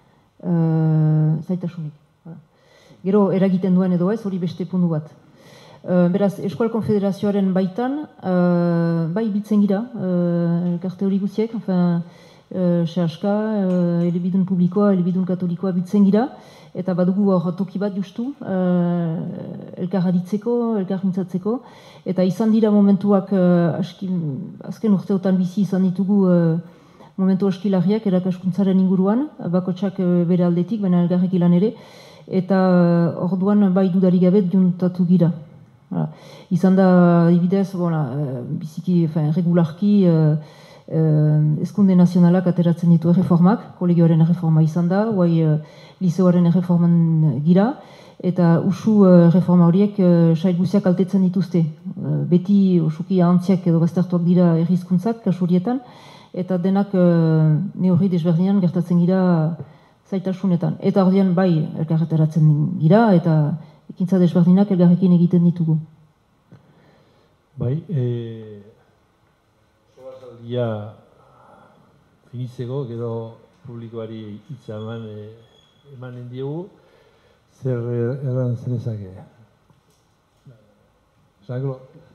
uh, zaitasunik. Gero eragiten duen edo ez, hori beste puntu bat. Uh, beraz, Eskual Konfederazioaren baitan, uh, bai biltzen gira, uh, elkarte hori guziek, enfin, uh, sehaska, uh, elebidun publikoa, elebidun katolikoa biltzen gira, eta badugu hor toki bat justu, uh, elkar aditzeko, elkar mintzatzeko, eta izan dira momentuak, uh, aski, azken urteotan bizi izan ditugu uh, momentu askilarriak erakaskuntzaren inguruan, bakotsak uh, bere aldetik, baina elgarrek ilan ere, eta uh, orduan bai dudarik gabe juntatu gira. Voilà. Izan da, ibidez, voilà, uh, biziki, enfin, regularki, uh, uh, Eskunde Nazionalak ateratzen ditu erreformak, kolegioaren erreforma izan da, guai uh, liseoaren erreforman gira, eta usu uh, reforma horiek uh, sail guziak altetzen dituzte. Uh, beti usuki ahantziak edo baztertuak dira errizkuntzak, kasurietan, eta denak uh, neurri desberdinan gertatzen gira zaitasunetan. Eta ordean bai elkarretaratzen gira, eta ekintza desberdinak elgarrekin egiten ditugu. Bai, e, solasaldia finitzeko, gero publikoari hitza eman e, emanen diegu, zer erran zenezake? Zaglo?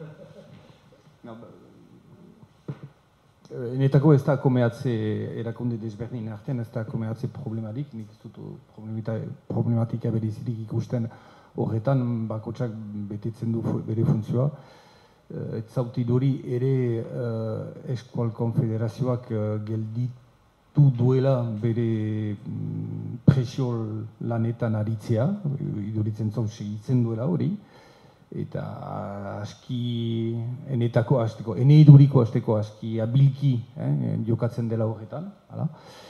Enetako ez da komeatze erakunde desberdin artean, ez da komeatze problematik, nik ez dut problematika berezirik ikusten horretan, bakotsak betetzen du bere funtzioa. Ez zautit hori ere uh, Eskual Konfederazioak uh, gelditu duela bere mm, presio lanetan aritzea, iduritzen zau segitzen duela hori, eta aski enetako hasteko, ene iduriko hasteko aski abilki eh, jokatzen dela horretan. Hala.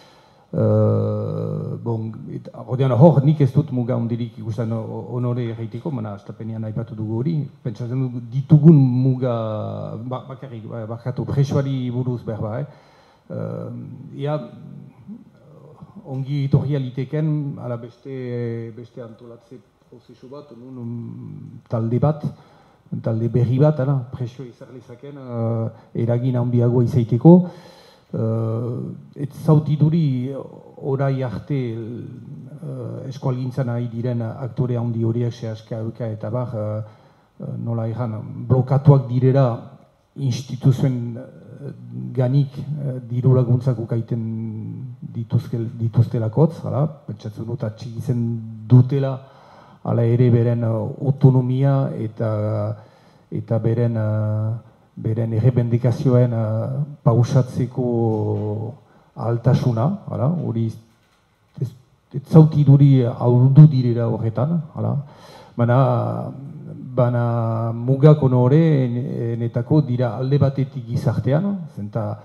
Uh, bon, ordean hor nik ez dut muga ondirik ikusten honore erraiteko, mana astapenean aipatu dugu hori, pentsatzen dugu ditugun muga ba, bakarrik, bakatu presoari buruz behar ba, eh. uh, ia ongi etorria liteken, ala beste, beste antolatze prozesu bat, nun, um, talde bat, talde berri bat, ala, presio izar lezaken, uh, eragin handiagoa izaiteko. Uh, ez zautiduri orai arte uh, eskualgintzan ari diren aktore handi horiek sehaska eta bar uh, nola egan blokatuak direra instituzioen uh, ganik uh, diru laguntzak ukaiten dituztelakotz, pentsatzen dut atxigitzen dutela ala ere beren uh, autonomia eta, eta beren uh, beren errebendikazioen uh, pausatzeko altasuna, hori ez, ez zautiduri aurdu direra horretan, baina, baina mugak honore netako dira alde batetik gizartean, zenta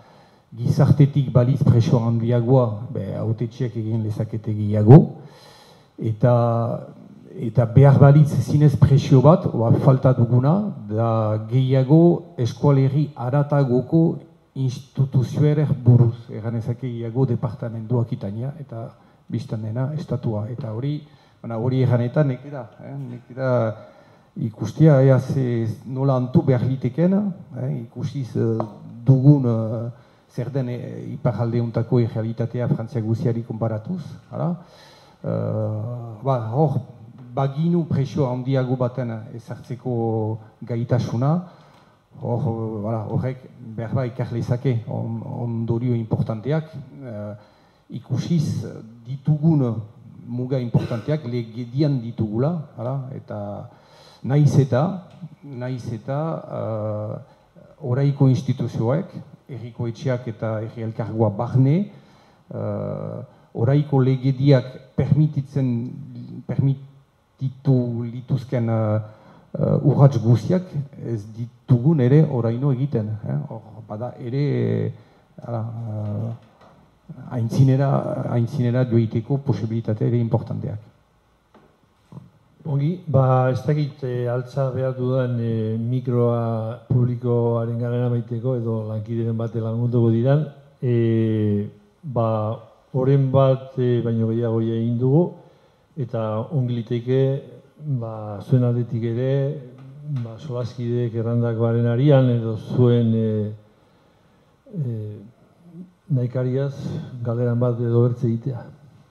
gizartetik baliz presio handiagoa, hautetxeak egin lezakete gehiago, eta eta behar balitz zinez presio bat, oa, falta duguna, da gehiago eskualerri aratagoko instituzioerek buruz, egan ezake gehiago departamentuak itania, eta biztan dena estatua, eta hori, hori eganetan nekera, eh? nekera ikustia, ea ze nola antu behar liteken, eh? ikusiz dugun uh, zer den e, iparaldeuntako errealitatea Frantziak guziari konparatuz, hala? Uh, ba, hor, baginu presio handiago baten ezartzeko gaitasuna, hor, voilà, horrek berba ikarlezake on, ondorio importanteak, uh, ikusiz ditugun muga importanteak legedian ditugula, hala? Eta naiz eta, naiz eta uh, oraiko instituzioek, herriko etxeak eta herri elkargoa barne, uh, oraiko legediak permititzen, permititu lituzken uh, uh, urrats guziak ez ditugun ere oraino egiten. Eh? Or, bada ere ala, uh, haintzinera, haintzinera joiteko posibilitatea ere importanteak. Ongi, ba, ez dakit e, altza behar dudan e, mikroa publikoaren garen amaiteko edo lankideren bate lagunduko diran, e, ba, oren bat e, baino gehiago egin dugu, eta ongi liteke, ba, zuen aldetik ere, ba, solaskideek errandakoaren arian edo zuen e, e, nahikariaz galderan bat edo bertze egitea.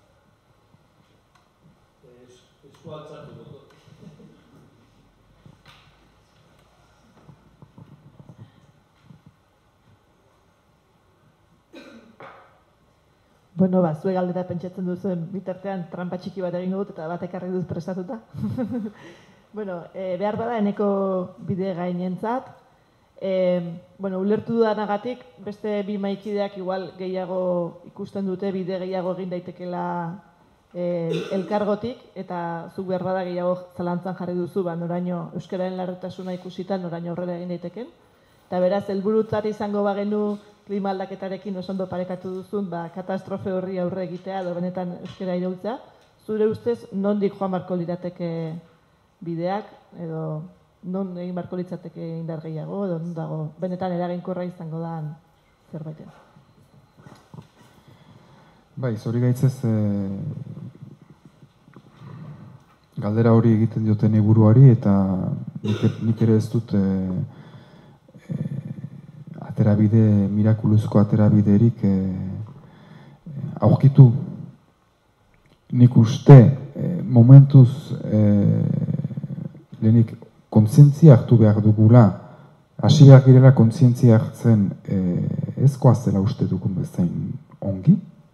Bueno, ba, zue galdera pentsatzen duzuen bitartean trampa txiki bat egingo dut eta bat ekarri dut prestatuta. Bueno, e, behar bada eneko bide gainentzat. E, bueno, ulertu dudanagatik beste bi maikideak igual gehiago ikusten dute bide gehiago egin daitekela e, elkargotik eta zuk behar bada gehiago zalantzan jarri duzu, ba, noraino euskararen larretasuna ikusita noraino aurrera egin daiteken. Eta beraz, helburutzat izango bagenu klima aldaketarekin oso ondo parekatu duzun, ba, katastrofe horri aurre egitea edo benetan euskara iraultzea. Zure ustez, nondik joan barko lirateke bideak, edo non egin barko litzateke indar gehiago, edo non dago benetan eraginkorra izango da zerbaiten. Bai, zori gaitzez, e, galdera hori egiten dioten buruari eta nik, nik ere ez dut e, aterabide, mirakuluzko aterabiderik e, aurkitu. Nik uste e, momentuz e, lehenik kontzientzia hartu behar dugula, hasi behar girela kontzientzia hartzen e, ezkoa zela uste dugun bezain ongi.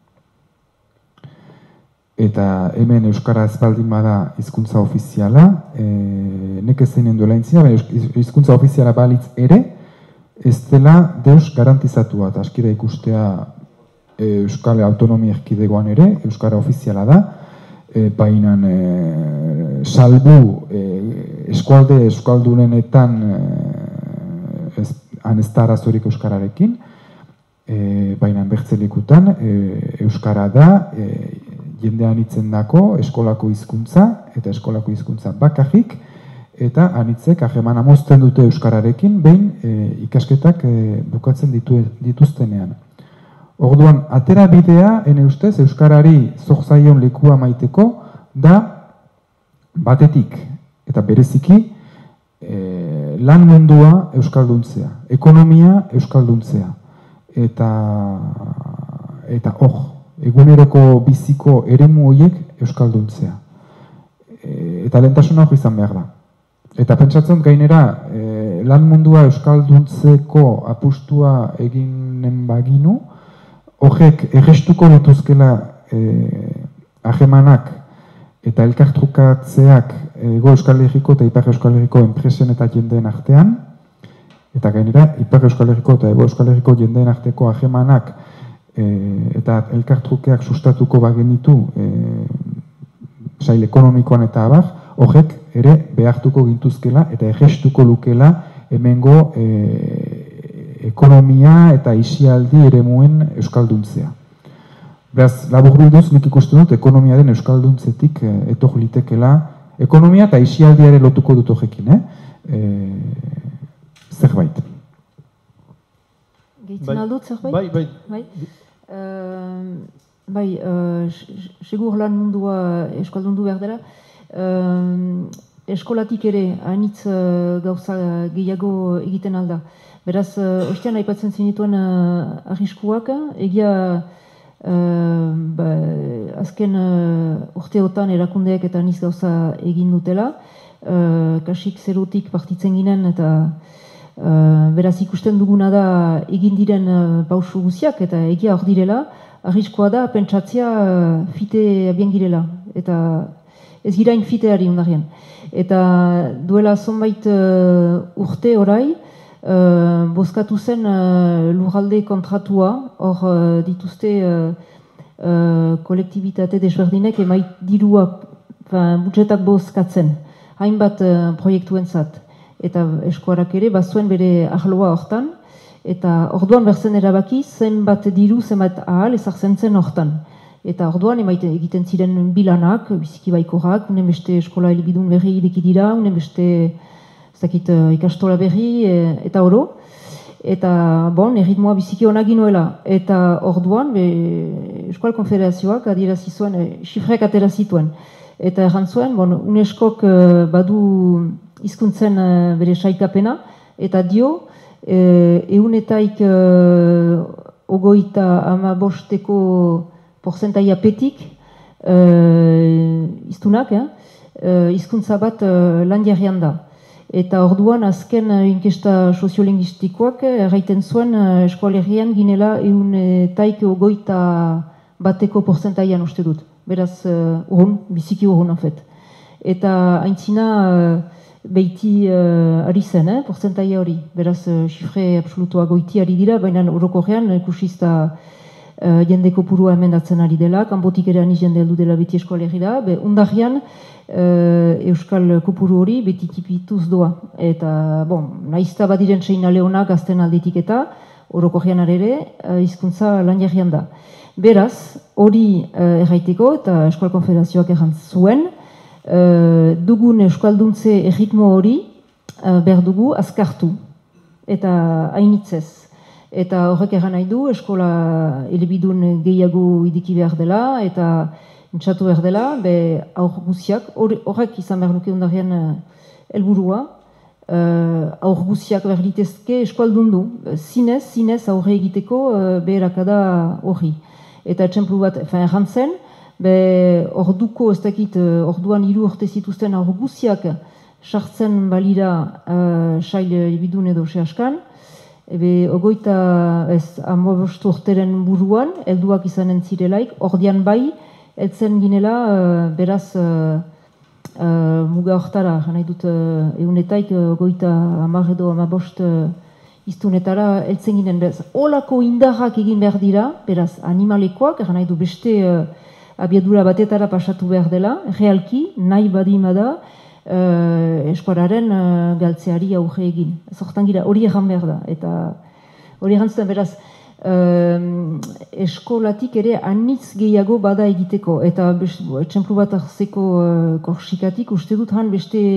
Eta hemen euskara ez baldin bada hizkuntza ofiziala, e, nek ezeinen duela intzina, hizkuntza ofiziala balitz ere, ez dela deus garantizatua, eta askira ikustea e, Euskal Autonomia Erkidegoan ere, euskara ofiziala da, e, bainan e, salbu e, eskualde euskaldunenetan e, ez, han ez da arazorik euskararekin, e, bainan bertzelikutan e, euskara da, e, jendean hitzen dako eskolako hizkuntza eta eskolako hizkuntza bakarrik, eta anitzek ahemana mozten dute euskararekin behin e, ikasketak e, bukatzen ditu, dituztenean. Orduan, atera bidea, ene ustez, euskarari zogzaion lekua maiteko da batetik eta bereziki e, lan mundua euskalduntzea, ekonomia euskalduntzea eta eta hor, eguneroko biziko eremu horiek euskalduntzea. E, eta lehentasuna hori izan behar da. Eta pentsatzen gainera, e, lan mundua euskalduntzeko apustua eginen baginu, horrek errestuko dituzkela e, ahemanak eta elkartrukatzeak Ego Euskal Herriko eta Ipar Euskal Herriko enpresen eta jendeen artean, eta gainera, Ipar Euskal Herriko eta Ego Euskal Herriko jendeen arteko ahemanak e, eta elkartrukeak sustatuko bagenitu e, sail ekonomikoan eta abar, horrek ere behartuko gintuzkela eta errestuko lukela hemengo e, ekonomia eta aisialdi eremuen euskalduntzea. Beraz, labur bilduz, nik ikusten dut ekonomiaren euskalduntzetik etor litekela, ekonomia eta aisialdiare lotuko dut horrekin, eh? E, zerbait. Gehitzen aldut zerbait? Bai, bai. Bai, uh, bai uh, segur lan mundua euskaldundu behar dela. Uh, eskolatik ere hainitz uh, gauza gehiago egiten alda. Beraz, uh, ostean aipatzen zinituen uh, arriskuak, egia uh, ba, azken uh, urteotan erakundeak eta niz gauza egin dutela. Uh, kasik zerotik partitzen ginen eta uh, beraz ikusten duguna da egin diren uh, pausu guziak eta egia hor direla, arriskoa da pentsatzea uh, fite abien girela eta ez girain fiteari undarien. Eta duela zonbait uh, urte orai, uh, bozkatu zen uh, lurralde kontratua, hor uh, dituzte uh, uh, kolektibitate desberdinek emait dirua, budgetak bozkatzen. Hainbat uh, proiektuentzat eta eskuarak ere bazuen bere arloa hortan eta orduan berzen erabaki zenbat diru zenbat ahal ezartzen zen hortan. Eta orduan emaite egiten ziren bilanak, biziki baikorak, unen beste eskola elebidun berri ireki dira, unen beste zakit, ikastola berri e, eta oro. Eta bon, erritmoa biziki onak ginoela. Eta orduan be, Eskual Konfederazioak adierazi zuen, e, xifrek atera zituen. Eta erran zuen, bon, UNESCOk uh, badu hizkuntzen uh, bere saikapena, eta dio, uh, eunetaik uh, ogoita ama bosteko porzentaia petik, uh, iztunak, eh? uh, hizkuntza bat uh, lan jarrian da. Eta orduan azken uh, inkesta soziolinguistikoak erraiten zuen uh, eskualerrian ginela eunetaik ogoita bateko porzentaian uste dut. Beraz, uh, urrun, biziki urrun, afet. Eta haintzina uh, behiti uh, ari zen, eh, porzentaia hori. Beraz, uh, xifre absolutua goiti ari dira, baina orokorrean ikusizta uh, jende kopurua emendatzen ari dela, kanpotik ere aniz jende heldu dela beti eskoalerira, be, undarrian uh, euskal kopuru hori beti tipituz doa. Eta, bon, nahizta badiren sein aleonak azten aldetik eta orokorrean ere uh, hizkuntza lan jarrian da. Beraz, hori uh, erraiteko eta Eskual Konfederazioak errantz zuen, uh, dugun euskalduntze erritmo hori uh, behar dugu azkartu eta hainitzez. Eta horrek erran nahi du, eskola elebidun gehiago idiki behar dela eta entzatu behar dela, be aur guziak, horrek izan behar nuke ondarien uh, helburua, uh, aur guziak behar ditezke eskualdundu, zinez, zinez aurre egiteko uh, beherakada horri. Eta etxemplu bat, errantzen, orduko, ez dakit, orduan hiru urte zituzten aur guziak sartzen balira uh, sail elebidun edo sehaskan, ebe ogoita, ez, amabost urteren buruan, helduak izanen zirelaik, ordian bai, heltzen ginela, uh, beraz, uh, uh, muga hortara, nahi dut, uh, eunetaik, ogoita amar edo amabost uh, iztunetara heltzen ginen, beraz, olako indarrak egin behar dira, beraz, animalekoak, eran nahi du beste uh, abiadura batetara pasatu behar dela, realki, nahi badima da, uh, eskuararen uh, galtzeari aurre egin. Zortan gira, hori erran behar da, eta hori erran zuten, beraz, uh, eskolatik ere anitz gehiago bada egiteko, eta etxemplu bat hartzeko uh, Korsikatik, uste dut han beste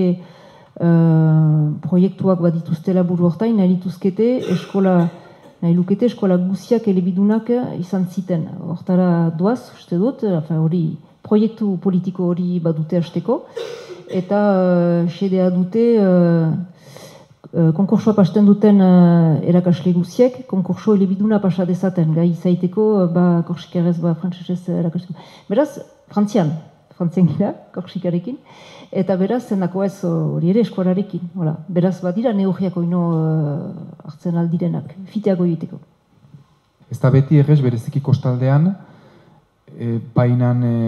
Uh, proiektuak badituztela buru hortain, nahi dituzkete eskola, nahi lukete eskola guziak elebidunak izan ziten. Hortara doaz, uste dut, hori proiektu politiko hori badute hasteko, eta uh, xedea dute uh, uh, konkursua pasten duten uh, erakasle guziek, konkurso elebiduna pasa dezaten, gai zaiteko, ba korsikarez, ba frantzesez erakasteko. Beraz, frantzian, frantzian gira, korsikarekin, eta beraz, zendako ez hori ere eskuararekin. Hola. Beraz, badira neurriak oino uh, hartzen aldirenak, fiteago egiteko. Ez da beti errez bereziki kostaldean, e, bainan e,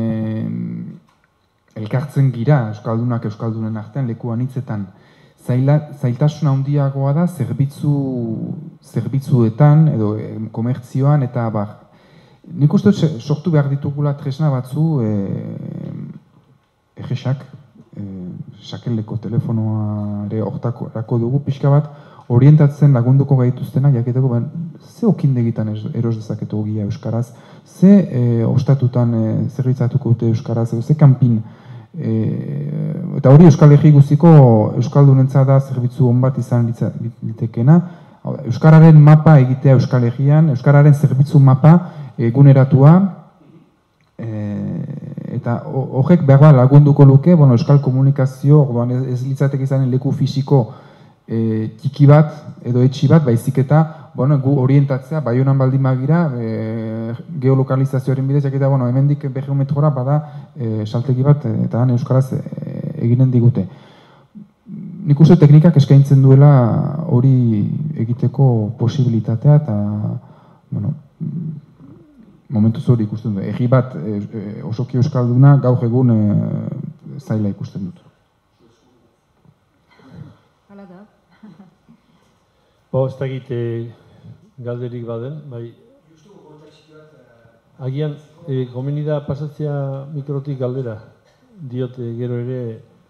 elkartzen gira euskaldunak euskaldunen artean leku anitzetan. Zaila, zailtasun handiagoa da zerbitzu, zerbitzuetan edo e, komertzioan eta bar. Nik uste sortu behar ditugula tresna batzu e, erresak, sakeleko telefonoare hortako dugu pixka bat, orientatzen lagunduko gaituztenak, jakiteko, ben, ze okindegitan eros dezaketu ogia euskaraz, ze e, ostatutan e, zerbitzatuko dute euskaraz, ze kanpin, e, eta hori Euskal Herri guztiko euskaldunentza da zerbitzu on bat izan litekena, euskararen mapa egitea Euskal Herrian, euskararen zerbitzu mapa eguneratua, e, eta horrek behar lagunduko luke, bueno, euskal komunikazio, orduan ez, ez litzatek izanen leku fisiko e, tiki bat edo etxi bat, baizik eta bueno, gu orientatzea, Baionan baldin bagira, e, geolokalizazioaren bidez, jakita, bueno, hemendik berreun metrora bada e, saltegi bat, eta han euskaraz e, eginen digute. Nik uste teknikak eskaintzen duela hori egiteko posibilitatea, eta, bueno, momentuz hori ikusten dut. Egi bat e, e, osoki euskalduna gaur egun e, zaila ikusten dut. Hala da. Bo, ez dakit galderik baden, bai. Agian, e, komeni da pasatzea mikrotik galdera. Diote gero ere...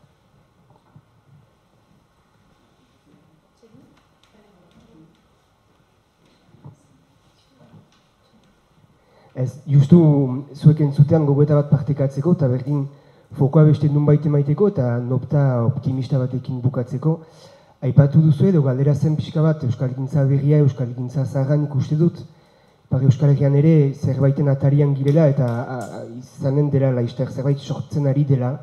Ez, justu zuek entzutean gogoeta bat partekatzeko eta berdin fokoa beste nunbait emaiteko eta nopta optimista batekin bukatzeko. Aipatu duzu edo galdera zen pixka bat euskalgintza berria, euskalgintza zaharran ikuste dut. Par Euskal Herrian ere zerbaiten atarian girela eta a, a, izanen dela laizter, zerbait sortzen ari dela.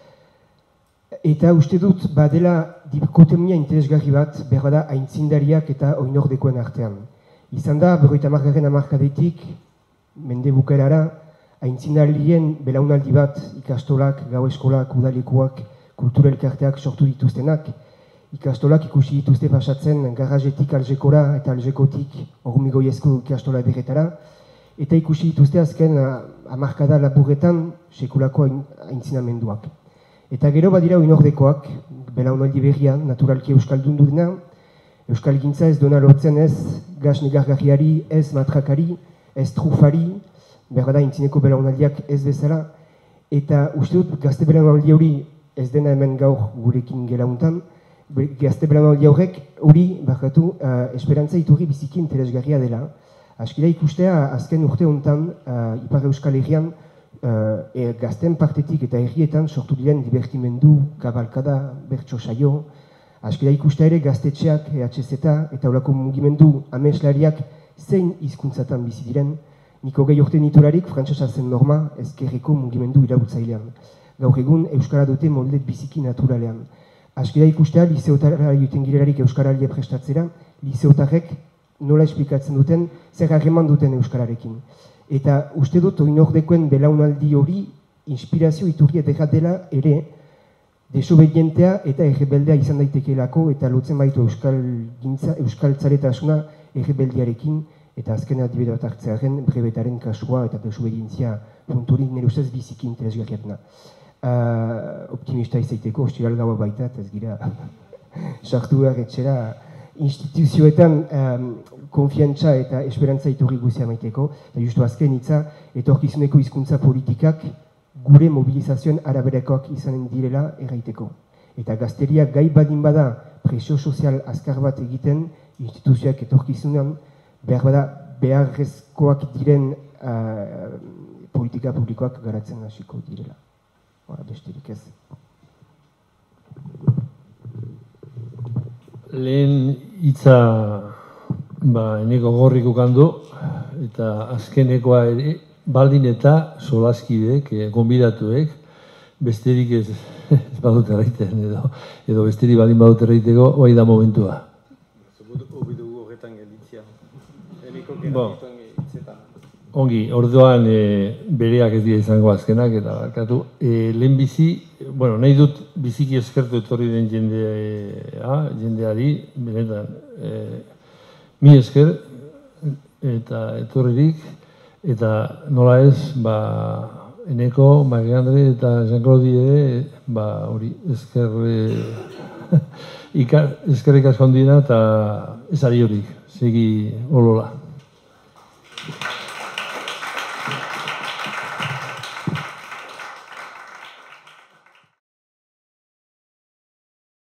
Eta uste dut badela dikotomia interesgarri bat behar da aintzindariak eta oinordekoen artean. Izan da, berroita margarren amarkadetik, mende bukaerara, aintzindarien belaunaldi bat ikastolak, gau eskolak, udalekuak, kulturelkarteak sortu dituztenak. Ikastolak ikusi dituzte pasatzen garajetik Algekora eta Algekotik Ormigoiezko ikastola berretara. Eta ikusi dituzte azken hamarkada laburretan sekulako aintzinamenduak. Eta gero badira oinordekoak, belaunaldi berria, naturalki euskaldun dudena, euskalgintza ez dona lotzen ez gas negargarriari, ez matrakari, ez trufari, behar da intzineko belaunaldiak ez bezala, eta uste dut gazte belaunaldi hori ez dena hemen gaur gurekin gelauntan, gazte belaunaldi horrek hori, bakatu, uh, esperantza iturri biziki interesgarria dela. Askira ikustea azken urte honetan, uh, Ipar Euskal Herrian, uh, e, gazten partetik eta herrietan sortu diren divertimendu, kabalkada, bertso saio, askira ikustea ere gaztetxeak, E H Z eta olako mugimendu ameslariak zein hizkuntzatan bizi diren, niko gehi orte niturarik frantsesa zen norma ezkerreko mugimendu iraultzailean. Gaur egun euskara dute molde biziki naturalean. Askira ikustea liseotara juten girelarik euskaralia prestatzera, liseotarrek nola esplikatzen duten zer harreman duten euskararekin. Eta uste dut oinordekoen belaunaldi hori inspirazio iturri edera dela ere desobedientea eta errebeldea izan daitekeelako eta lotzen baitu euskal gintza, euskal zaretasuna errebeldiarekin eta azken adibide bat hartzearen brebetaren kasua eta desobedientzia punturi nire ustez biziki interesgarriatna. Uh, optimista izaiteko, ostiral gaua baita, ez gira sartu behar etxera instituzioetan um, konfiantza eta esperantza iturri guzia maiteko, eta justu azken hitza etorkizuneko hizkuntza politikak gure mobilizazioen araberekoak izanen direla erraiteko. Eta gazteria gai badin bada presio sozial azkar bat egiten, instituzioak etorkizunean behar bada beharrezkoak diren uh, politika publikoak garatzen hasiko direla. Ba, besterik ez. Lehen hitza ba, eneko gorrik ukandu, eta azkenekoa ere, baldin eta solaskideek, eh, gonbidatuek, besterik ez, ez badut erraiten edo, edo besterik baldin badut erraiteko, bai da momentua. Bon. Ongi, orduan e, bereak ez dira izango azkenak eta barkatu. E, lehen bizi, bueno, nahi dut biziki eskertu etorri den jendea, jendeari, benetan, e, mi esker eta etorririk, eta nola ez, ba, Eneko, Mari Andre eta Jean-Claude ere, ba, hori, esker, e, eskerrik asko handina eta ez ari horik, segi olola.